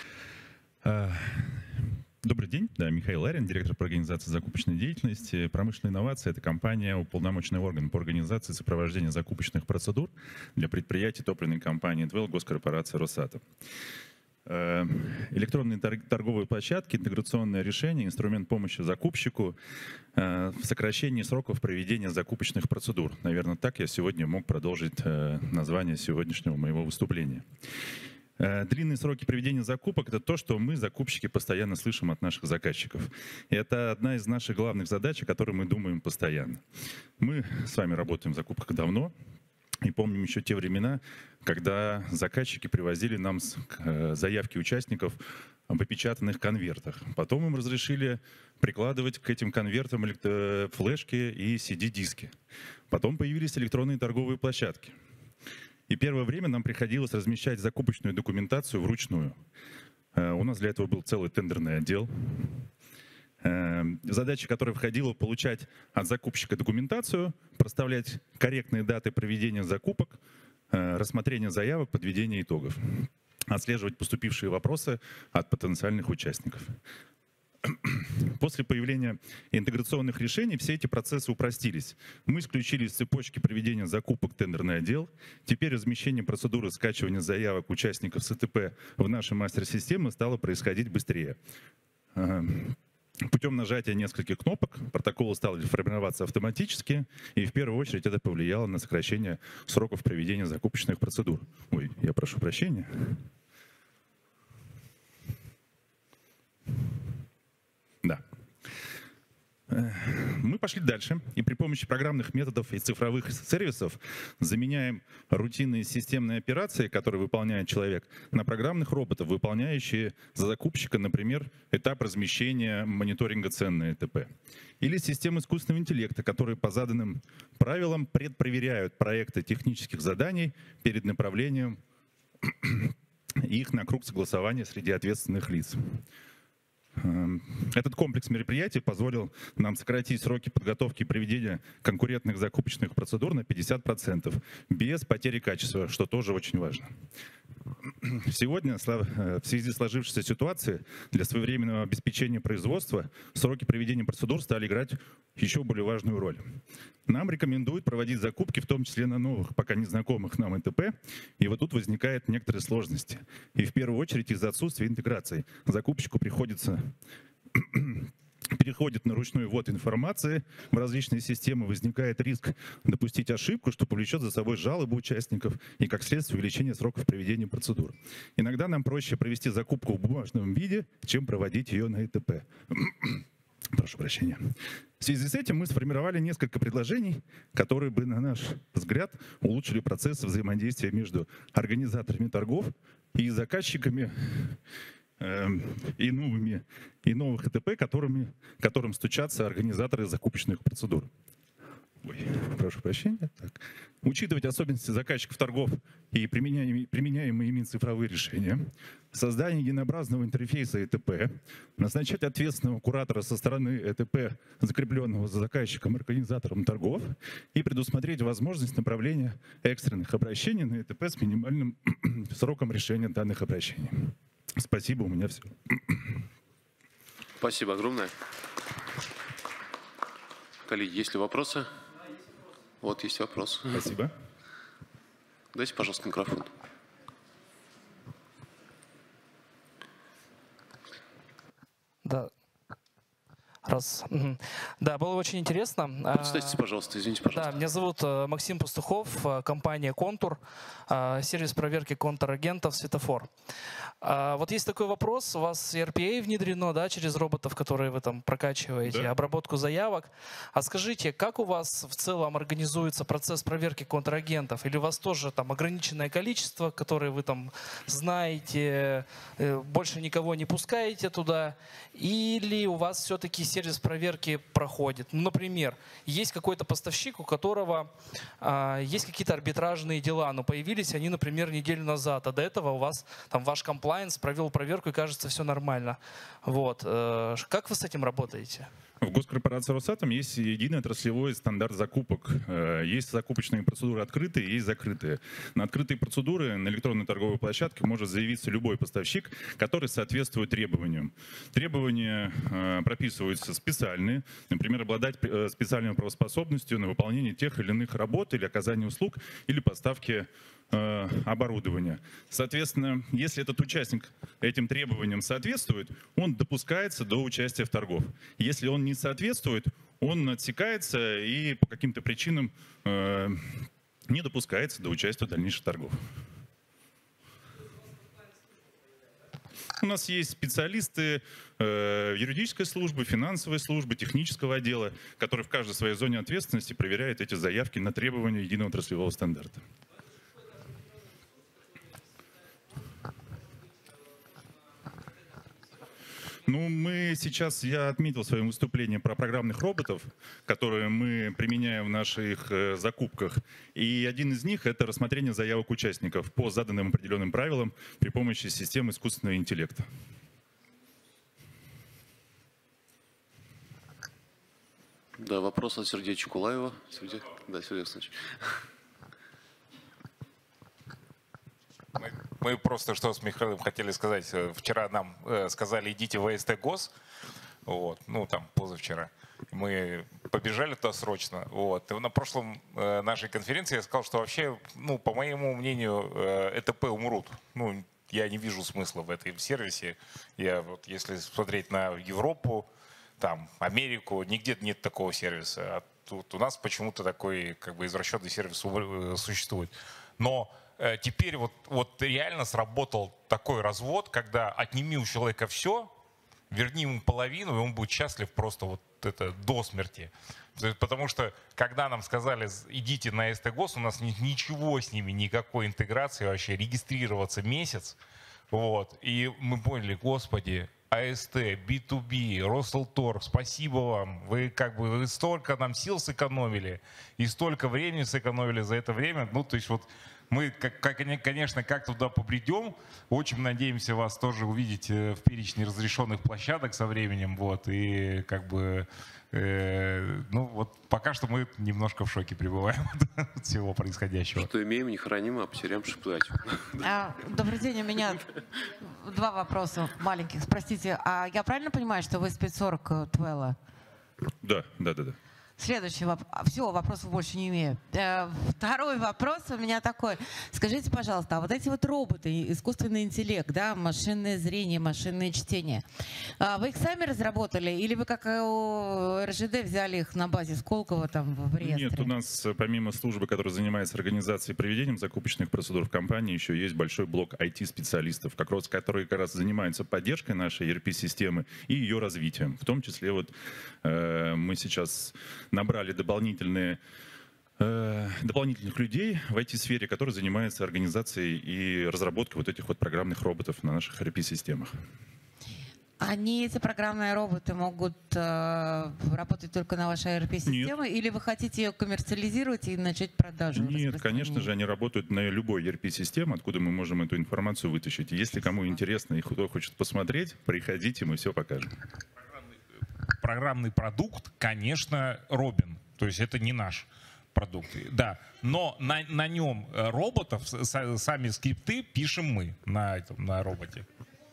Добрый день, да, Михаил Ларин, директор по организации закупочной деятельности. Промышленные инновации – это компания, уполномоченный орган по организации и сопровождению закупочных процедур для предприятий топливной компании ТВЭЛ госкорпорации «Росатом». Электронные торговые площадки, интеграционное решение, инструмент помощи закупщику в сокращении сроков проведения закупочных процедур. Наверное, так я сегодня мог продолжить название сегодняшнего моего выступления. Длинные сроки проведения закупок – это то, что мы, закупщики, постоянно слышим от наших заказчиков. И это одна из наших главных задач, о которой мы думаем постоянно. Мы с вами работаем в закупках давно. И помним еще те времена, когда заказчики привозили нам заявки участников в опечатанных конвертах. Потом им разрешили прикладывать к этим конвертам флешки и си ди-диски. Потом появились электронные торговые площадки. И первое время нам приходилось размещать закупочную документацию вручную. У нас для этого был целый тендерный отдел. Задача, которая входила, получать от закупщика документацию, проставлять корректные даты проведения закупок, рассмотрение заявок, подведение итогов, отслеживать поступившие вопросы от потенциальных участников. После появления интеграционных решений все эти процессы упростились. Мы исключили из цепочки проведения закупок тендерный отдел. Теперь размещение процедуры скачивания заявок участников эс тэ пэ в наши мастер-системы стало происходить быстрее. Путем нажатия нескольких кнопок протоколы стали формироваться автоматически, и в первую очередь это повлияло на сокращение сроков проведения закупочных процедур. Ой, я прошу прощения. Да. Мы пошли дальше и при помощи программных методов и цифровых сервисов заменяем рутинные системные операции, которые выполняет человек, на программных роботов, выполняющие за закупщика, например, этап размещения мониторинга цен на э тэ пэ. Или системы искусственного интеллекта, которые по заданным правилам предпроверяют проекты технических заданий перед направлением их на круг согласования среди ответственных лиц. Этот комплекс мероприятий позволил нам сократить сроки подготовки и проведения конкурентных закупочных процедур на пятьдесят процентов без потери качества, что тоже очень важно. Сегодня, в связи с сложившейся ситуацией, для своевременного обеспечения производства сроки проведения процедур стали играть еще более важную роль. Нам рекомендуют проводить закупки, в том числе на новых, пока незнакомых нам ЭТП, и вот тут возникают некоторые сложности. И в первую очередь из-за отсутствия интеграции. Закупщику приходится... переходит на ручной ввод информации в различные системы, возникает риск допустить ошибку, что повлечет за собой жалобы участников и, как следствие, увеличение сроков проведения процедур. Иногда нам проще провести закупку в бумажном виде, чем проводить ее на ЭТП. Прошу прощения. В связи с этим мы сформировали несколько предложений, которые бы, на наш взгляд, улучшили процесс взаимодействия между организаторами торгов и заказчиками и новыми и новых ЭТП, которыми, которым стучатся организаторы закупочных процедур. Ой, прошу прощения. Так. Учитывать особенности заказчиков торгов и применяемые, применяемые ими цифровые решения, создание единообразного интерфейса ЭТП, назначать ответственного куратора со стороны ЭТП, закрепленного за заказчиком, организатором торгов, и предусмотреть возможность направления экстренных обращений на ЭТП с минимальным сроком решения данных обращений. Спасибо, у меня все. Спасибо огромное. Коллеги, есть ли вопросы? Вот есть вопрос. Спасибо. Дайте, пожалуйста, микрофон. Да. Раз. Да, было очень интересно. Представьтесь, пожалуйста, извините, пожалуйста. Да, меня зовут Максим Пастухов, компания «Контур», сервис проверки контрагентов «Светофор». Вот есть такой вопрос, у вас и эр пи эй внедрено, да, через роботов, которые вы там прокачиваете, да, обработку заявок. А скажите, как у вас в целом организуется процесс проверки контрагентов? Или у вас тоже там ограниченное количество, которые вы там знаете, больше никого не пускаете туда? Или у вас все-таки сервис проверки проходит? Ну, например, есть какой-то поставщик, у которого а, есть какие-то арбитражные дела, но появились они, например, неделю назад, а до этого у вас там ваш комплайнс провел проверку и кажется все нормально. Вот. Как вы с этим работаете? В госкорпорации Росатом есть единый отраслевой стандарт закупок. Есть закупочные процедуры открытые, есть закрытые. На открытые процедуры на электронной торговой площадке может заявиться любой поставщик, который соответствует требованиям. Требования прописываются специальные, например, обладать специальной правоспособностью на выполнение тех или иных работ или оказание услуг или поставки оборудования. Соответственно, если этот участник этим требованиям соответствует, он допускается до участия в торгов. Если он не соответствует, он отсекается и по каким-то причинам э, не допускается до участия в дальнейших торгов. У нас есть специалисты э, юридической службы, финансовой службы, технического отдела, которые в каждой своей зоне ответственности проверяют эти заявки на требования единого отраслевого стандарта. Ну, мы сейчас, я отметил в своем выступлении про программных роботов, которые мы применяем в наших э, закупках. И один из них — это рассмотрение заявок участников по заданным определенным правилам при помощи системы искусственного интеллекта. Да, вопрос от Сергея Чекулаева. Сергей, да, Сергей Александрович. Мы, мы просто что с Михаилом хотели сказать. Вчера нам э, сказали, идите в АСТ ГОС, вот, ну там позавчера. Мы побежали туда срочно. Вот. И на прошлом э, нашей конференции я сказал, что вообще, ну, по моему мнению, э, ЭТП умрут. Ну, я не вижу смысла в этом сервисе. Я вот, если смотреть на Европу, там, Америку, нигде нет такого сервиса. А тут у нас почему-то такой как бы извращенный сервис существует. Но теперь вот, вот реально сработал такой развод, когда отними у человека все, верни ему половину, и он будет счастлив просто вот это до смерти. Потому что когда нам сказали, идите на АСТ ГОС, у нас нет ничего с ними, никакой интеграции вообще, регистрироваться месяц. Вот. И мы поняли, господи, АСТ, би ту би, Росселторг, спасибо вам. Вы как бы вы столько нам сил сэкономили и столько времени сэкономили за это время. Ну, то есть вот Мы, как, как, конечно, как туда побредем. Очень надеемся вас тоже увидеть в перечне разрешенных площадок со временем. Вот, и как бы, э, ну вот пока что мы немножко в шоке пребываем от всего происходящего. Что имеем, не храним, а потеряем шиплать. Добрый день, у меня два вопроса маленьких. Спросите, а я правильно понимаю, что вы спецорг Твелла? Да, да, да, да. Следующий вопрос. Все, вопросов больше не имею. Второй вопрос у меня такой. Скажите, пожалуйста, а вот эти вот роботы, искусственный интеллект, да, машинное зрение, машинное чтение, вы их сами разработали или вы, как у эр жэ дэ, взяли их на базе Сколково там в реестре? Нет, у нас помимо службы, которая занимается организацией и проведением закупочных процедур в компании, еще есть большой блок ай ти-специалистов, как раз, которые как раз занимаются поддержкой нашей и эр пи-системы и ее развитием. В том числе вот э, мы сейчас набрали дополнительные, э, дополнительных людей в ай ти-сфере, которые занимаются организацией и разработкой вот этих вот программных роботов на наших эр пи-системах. Они, эти программные роботы, могут э, работать только на вашей эр пи-системе, или вы хотите ее коммерциализировать и начать продажу? Нет, конечно же, они работают на любой и эр пи-системе, откуда мы можем эту информацию вытащить. Если кому интересно и кто хочет посмотреть, приходите, мы все покажем. Программный продукт, конечно, Робин. То есть это не наш продукт. Да, но на, на нем роботов, сами скрипты пишем мы на, этом, на роботе.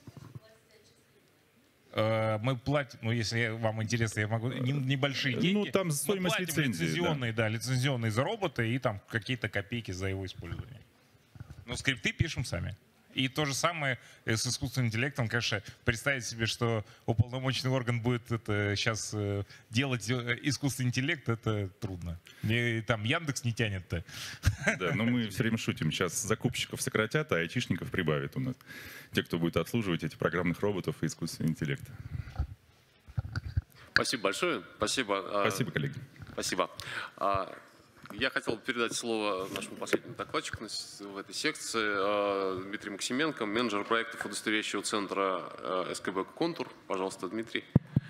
Мы платим, ну если вам интересно, я могу, небольшие деньги. Ну там стоимость мы платим лицензии. Лицензионные, да. да, лицензионные за робота и там какие-то копейки за его использование. Но скрипты пишем сами. И то же самое с искусственным интеллектом, конечно, представить себе, что уполномоченный орган будет это сейчас делать искусственный интеллект, это трудно. И там Яндекс не тянет-то. Да, но мы все время шутим. Сейчас закупщиков сократят, а айтишников прибавят у нас. Те, кто будет обслуживать эти программных роботов и искусственный интеллект. Спасибо большое. Спасибо. Спасибо, коллеги. Спасибо. Я хотел передать слово нашему последнему докладчику в этой секции, Дмитрию Максименко, менеджер проектов удостоверяющего центра эс ка бэ «Контур». Пожалуйста, Дмитрий.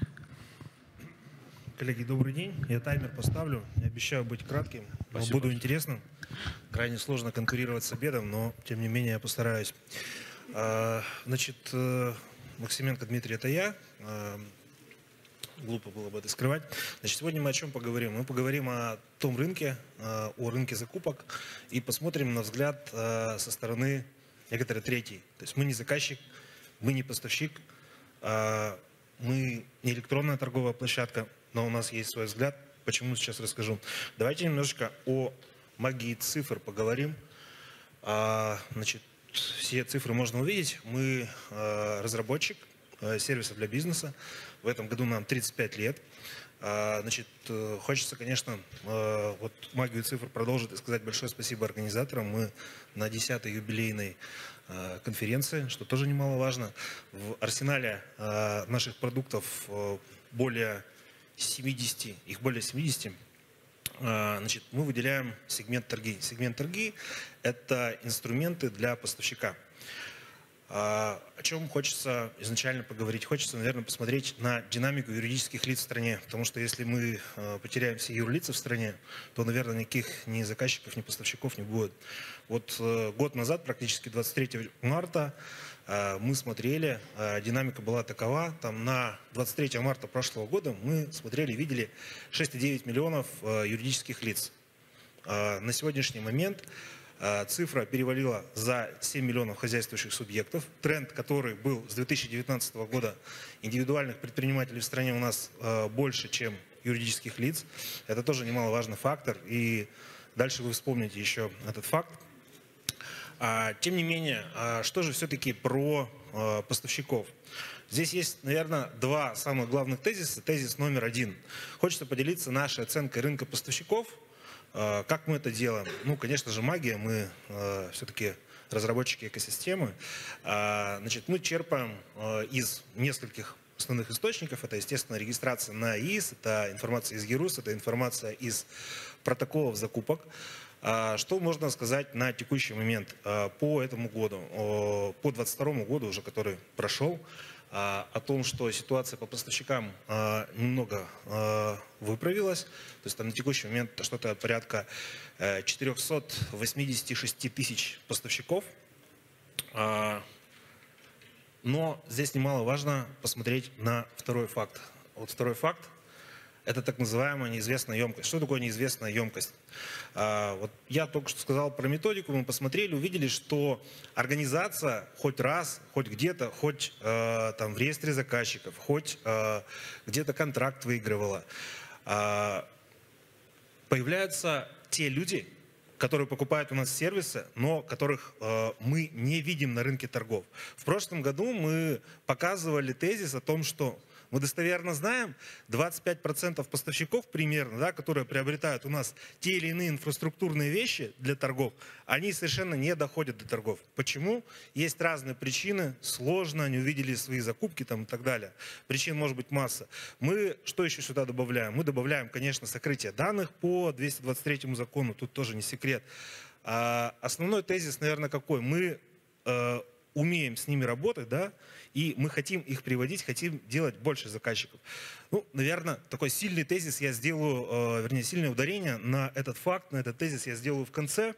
Коллеги, добрый день. Я таймер поставлю. Я обещаю быть кратким, но Спасибо. буду интересным. Крайне сложно конкурировать с обедом, но тем не менее я постараюсь. Значит, Максименко Дмитрий, это я. Глупо было бы это скрывать. Значит, сегодня мы о чем поговорим? Мы поговорим о том рынке, о рынке закупок и посмотрим на взгляд со стороны некоторой третьей. То есть мы не заказчик, мы не поставщик, мы не электронная торговая площадка, но у нас есть свой взгляд. Почему, сейчас расскажу. Давайте немножечко о магии цифр поговорим. Значит, все цифры можно увидеть. Мы разработчик сервисов для бизнеса. В этом году нам тридцать пять лет. Значит, хочется, конечно, вот магию цифр продолжить и сказать большое спасибо организаторам. Мы на десятой юбилейной конференции, что тоже немаловажно. В арсенале наших продуктов более семидесяти, их более семидесяти. Значит, мы выделяем сегмент торги. Сегмент торги – это инструменты для поставщика. О чем хочется изначально поговорить? Хочется, наверное, посмотреть на динамику юридических лиц в стране. Потому что если мы потеряем все юрлица в стране, то, наверное, никаких ни заказчиков, ни поставщиков не будет. Вот год назад, практически двадцать третьего марта, мы смотрели, динамика была такова. Там на двадцать третьего марта прошлого года мы смотрели, видели шесть целых девять миллионов юридических лиц. На сегодняшний момент цифра перевалила за семь миллионов хозяйствующих субъектов. Тренд, который был с две тысячи девятнадцатого года, индивидуальных предпринимателей в стране у нас больше, чем юридических лиц. Это тоже немаловажный фактор. И дальше вы вспомните еще этот факт. Тем не менее, что же все-таки про поставщиков? Здесь есть, наверное, два самых главных тезиса. Тезис номер один. Хочется поделиться нашей оценкой рынка поставщиков. Как мы это делаем? Ну, конечно же, магия. Мы э, все-таки разработчики экосистемы. А, значит, мы черпаем э, из нескольких основных источников. Это, естественно, регистрация на ИИС, это информация из ГИРУС, это информация из протоколов закупок. А, что можно сказать на текущий момент а, по этому году? О, по двадцать второму году, уже который прошел, о том, что ситуация по поставщикам немного выправилась. То есть там на текущий момент что-то порядка четырёхсот восьмидесяти шести тысяч поставщиков. Но здесь немаловажно посмотреть на второй факт. Вот второй факт – это так называемая неизвестная емкость. Что такое неизвестная емкость? А, вот я только что сказал про методику, мы посмотрели, увидели, что организация хоть раз, хоть где-то, хоть э, там в реестре заказчиков, хоть э, где-то контракт выигрывала, э, появляются те люди, которые покупают у нас сервисы, но которых э, мы не видим на рынке торгов. В прошлом году мы показывали тезис о том, что мы достоверно знаем, двадцать пять процентов поставщиков примерно, да, которые приобретают у нас те или иные инфраструктурные вещи для торгов, они совершенно не доходят до торгов. Почему? Есть разные причины, сложно, они увидели свои закупки там, и так далее. Причин может быть масса. Мы что еще сюда добавляем? Мы добавляем, конечно, сокрытие данных по двести двадцать третьему закону, тут тоже не секрет. А основной тезис, наверное, какой? Мы э, умеем с ними работать, да, и мы хотим их приводить, хотим делать больше заказчиков. Ну, наверное, такой сильный тезис я сделаю, э, вернее, сильное ударение на этот факт, на этот тезис я сделаю в конце.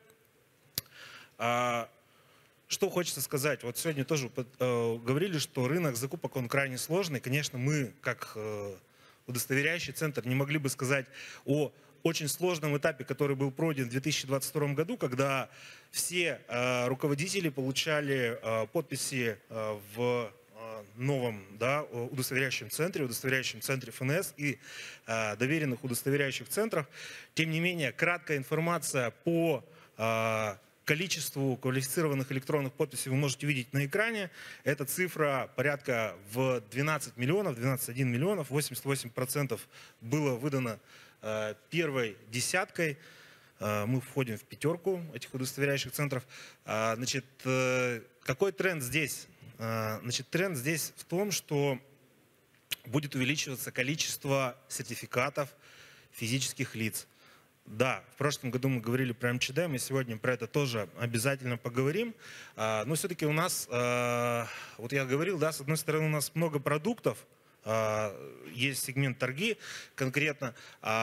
А, что хочется сказать? Вот сегодня тоже э, говорили, что рынок закупок, он крайне сложный. Конечно, мы, как э, удостоверяющий центр, не могли бы сказать о очень сложном этапе, который был пройден в две тысячи двадцать втором году, когда все э, руководители получали э, подписи э, в э, новом, да, удостоверяющем центре, удостоверяющем центре эф эн эс и э, доверенных удостоверяющих центрах. Тем не менее, краткая информация по э, количеству квалифицированных электронных подписей вы можете видеть на экране. Эта цифра порядка в двенадцать миллионов, двенадцать целых одна десятая миллионов, восемьдесят восемь процентов было выдано первой десяткой. Мы входим в пятерку этих удостоверяющих центров. Значит, какой тренд здесь? Значит, тренд здесь в том, что будет увеличиваться количество сертификатов физических лиц. Да, в прошлом году мы говорили про эм че дэ, мы сегодня про это тоже обязательно поговорим. Но все-таки у нас, вот я говорил, да, с одной стороны у нас много продуктов, есть сегмент торги конкретно.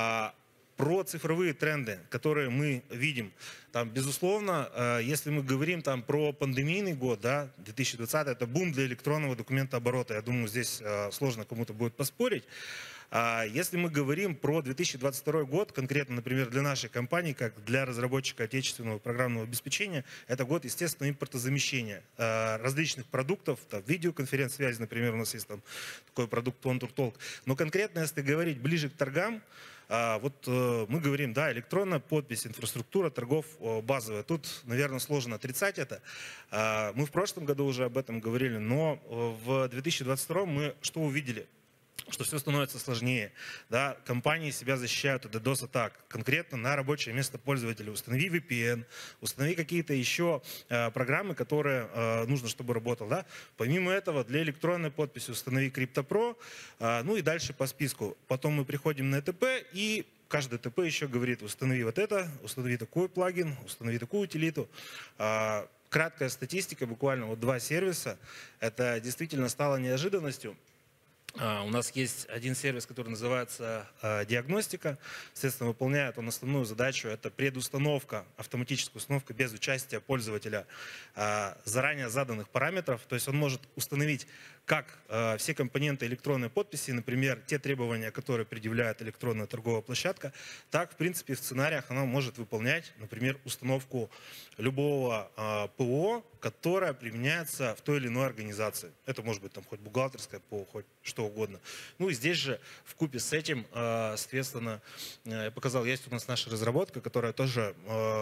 Про цифровые тренды, которые мы видим. Там, безусловно, если мы говорим там, про пандемийный год, да, две тысячи двадцатый, это бум для электронного документооборота. Я думаю, здесь сложно кому-то будет поспорить. Если мы говорим про две тысячи двадцать второй год, конкретно, например, для нашей компании, как для разработчика отечественного программного обеспечения, это год, естественно, импортозамещения различных продуктов, там, видеоконференц-связи, например, у нас есть там такой продукт ContourTalk. Но конкретно, если говорить ближе к торгам, вот мы говорим, да, электронная подпись, инфраструктура торгов базовая. Тут, наверное, сложно отрицать это. Мы в прошлом году уже об этом говорили, но в две тысячи двадцать втором мы что увидели? Что все становится сложнее. Да? Компании себя защищают от ддос-атак. Конкретно на рабочее место пользователя. Установи ви пи эн, установи какие-то еще э, программы, которые э, нужно, чтобы работал. Да? Помимо этого, для электронной подписи установи CryptoPro, э, ну и дальше по списку. Потом мы приходим на и тэ пэ, и каждый тэ пэ еще говорит, установи вот это, установи такой плагин, установи такую утилиту. Э, краткая статистика, буквально вот два сервиса. Это действительно стало неожиданностью. Uh, у нас есть один сервис, который называется uh, диагностика. Соответственно, выполняет он основную задачу. Это предустановка, автоматическая установка без участия пользователя uh, заранее заданных параметров. То есть он может установить как uh, все компоненты электронной подписи, например, те требования, которые предъявляет электронная торговая площадка, так, в принципе, в сценариях она может выполнять, например, установку любого uh, пэ о, которое применяется в той или иной организации. Это может быть там хоть бухгалтерская ПО, хоть что угодно. Ну и здесь же вкупе с этим, соответственно, я показал, есть у нас наша разработка, которая тоже,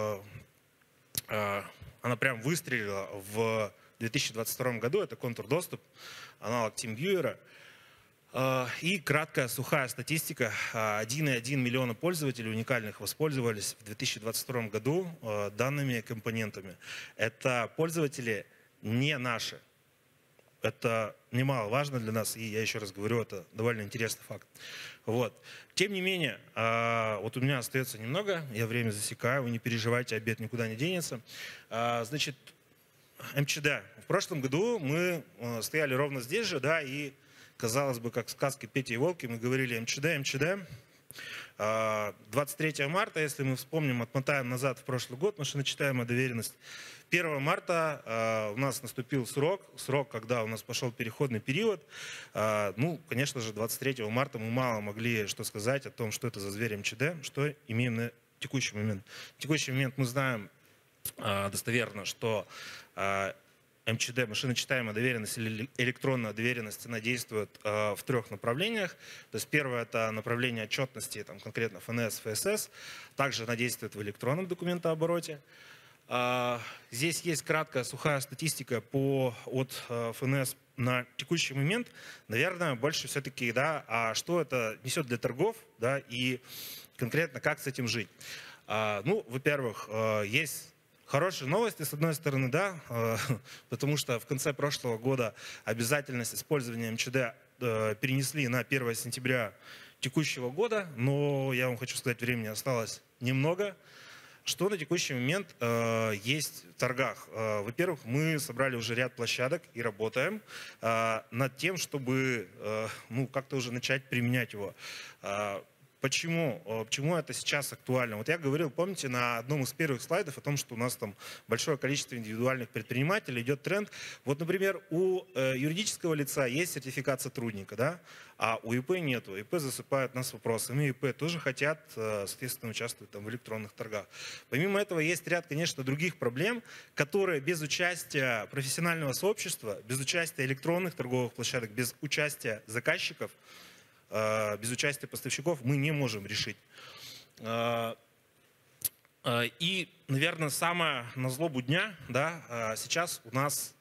она прям выстрелила в две тысячи двадцать втором году, это контур-доступ, аналог TeamViewer. И краткая сухая статистика. один целых одна миллиона пользователей уникальных воспользовались в две тысячи двадцать втором году данными компонентами. Это пользователи не наши. Это немаловажно для нас, и я еще раз говорю, это довольно интересный факт. Вот. Тем не менее, вот у меня остается немного, я время засекаю, вы не переживайте, обед никуда не денется. Значит, эм че дэ. В прошлом году мы стояли ровно здесь же, да, и, казалось бы, как в сказке «Петя и волки», мы говорили эм че дэ, эм че дэ. двадцать третьего марта, если мы вспомним, отмотаем назад в прошлый год, машиночитаемая доверенность, первого марта э, у нас наступил срок, срок, когда у нас пошел переходный период. Э, ну, конечно же, двадцать третьего марта мы мало могли что сказать о том, что это за зверь эм че дэ, что имеем на текущий момент. В текущий момент мы знаем э, достоверно, что э, эм че дэ, машиночитаемая доверенность или электронная доверенность, она действует э, в трех направлениях. То есть первое — это направление отчетности, там, конкретно эф эн эс, эф эс эс. Также она действует в электронном документообороте. Э, здесь есть краткая сухая статистика по, от э, эф эн эс на текущий момент. Наверное, больше все-таки, да, а что это несет для торгов, да, и конкретно как с этим жить. Э, ну, во-первых, э, есть хорошие новости, с одной стороны, да, потому что в конце прошлого года обязательность использования эм че дэ перенесли на первое сентября текущего года, но я вам хочу сказать, времени осталось немного. Что на текущий момент есть в торгах? Во-первых, мы собрали уже ряд площадок и работаем над тем, чтобы ну, как-то уже начать применять его. Почему? Почему это сейчас актуально? Вот я говорил, помните, на одном из первых слайдов о том, что у нас там большое количество индивидуальных предпринимателей, идет тренд. Вот, например, у юридического лица есть сертификат сотрудника, да, а у и пэ нету. и пэ засыпают нас вопросами, и пэ тоже хотят, соответственно, участвовать там в электронных торгах. Помимо этого есть ряд, конечно, других проблем, которые без участия профессионального сообщества, без участия электронных торговых площадок, без участия заказчиков, без участия поставщиков мы не можем решить. И, наверное, самое на злобу дня, да, сейчас у нас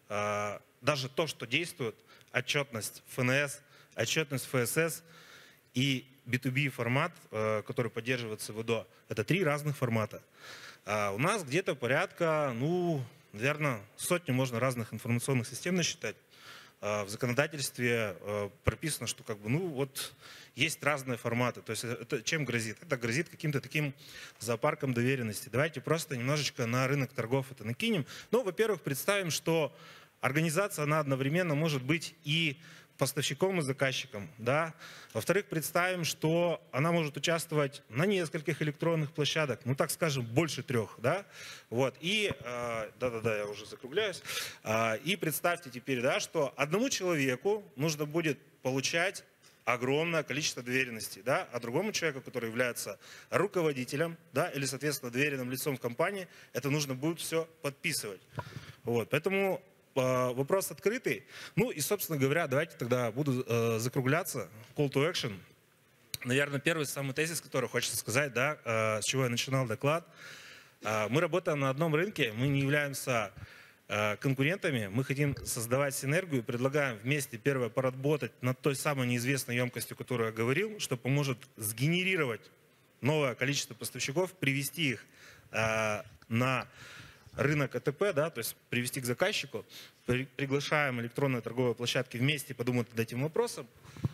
даже то, что действует, отчетность эф эн эс, отчетность эф эс эс и би ту би формат, который поддерживается в и дэ о, это три разных формата. У нас где-то порядка, ну, наверное, сотни можно разных информационных систем насчитать. В законодательстве прописано, что как бы, ну, вот есть разные форматы. То есть это чем грозит? Это грозит каким-то таким зоопарком доверенности. Давайте просто немножечко на рынок торгов это накинем. Ну, во-первых, представим, что организация, она одновременно может быть и поставщиком и заказчиком, да. Во-вторых, представим, что она может участвовать на нескольких электронных площадках, ну, так скажем, больше трех, да. Вот, и, да-да-да, я уже закругляюсь. И представьте теперь, да, что одному человеку нужно будет получать огромное количество доверенностей, да, а другому человеку, который является руководителем, да, или, соответственно, доверенным лицом в компании, это нужно будет все подписывать. Вот, поэтому вопрос открытый. Ну и, собственно говоря, давайте тогда буду э, закругляться. Call to action. Наверное, первый самый тезис, который хочется сказать, да, э, с чего я начинал доклад. Э, мы работаем на одном рынке, мы не являемся э, конкурентами, мы хотим создавать синергию, предлагаем вместе, первое, поработать над той самой неизвестной емкостью, которую я говорил, что поможет сгенерировать новое количество поставщиков, привести их э, на рынок а тэ пэ, да, то есть привести к заказчику. При, приглашаем электронные торговые площадки вместе подумать над этим вопросом.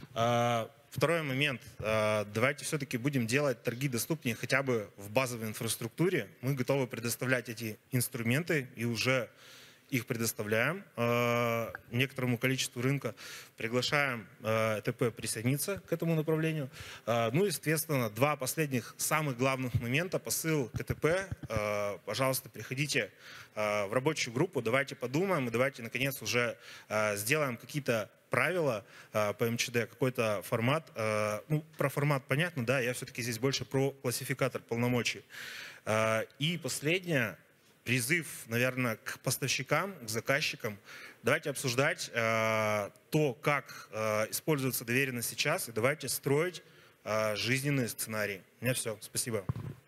А, второй момент. А, давайте все-таки будем делать торги доступнее хотя бы в базовой инфраструктуре. Мы готовы предоставлять эти инструменты и уже их предоставляем э, некоторому количеству рынка, приглашаем э, а тэ пэ присоединиться к этому направлению. Э, ну и, соответственно, два последних самых главных момента. Посыл к а тэ пэ. Э, пожалуйста, приходите э, в рабочую группу, давайте подумаем и давайте, наконец, уже э, сделаем какие-то правила э, по эм че дэ, какой-то формат. Э, ну, про формат понятно, да, я все-таки здесь больше про классификатор полномочий. Э, и последнее. Призыв, наверное, к поставщикам, к заказчикам. Давайте обсуждать э, то, как э, используется доверенность сейчас, и давайте строить э, жизненные сценарии. У меня все. Спасибо.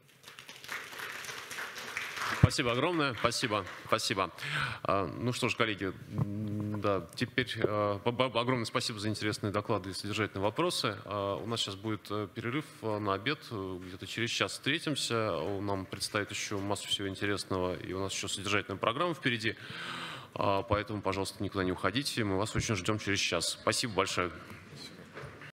Спасибо огромное. Спасибо. Спасибо. Ну что ж, коллеги, да, теперь огромное спасибо за интересные доклады и содержательные вопросы. У нас сейчас будет перерыв на обед. Где-то через час встретимся. Нам предстоит еще массу всего интересного, и у нас еще содержательная программа впереди. Поэтому, пожалуйста, никуда не уходите. Мы вас очень ждем через час. Спасибо большое.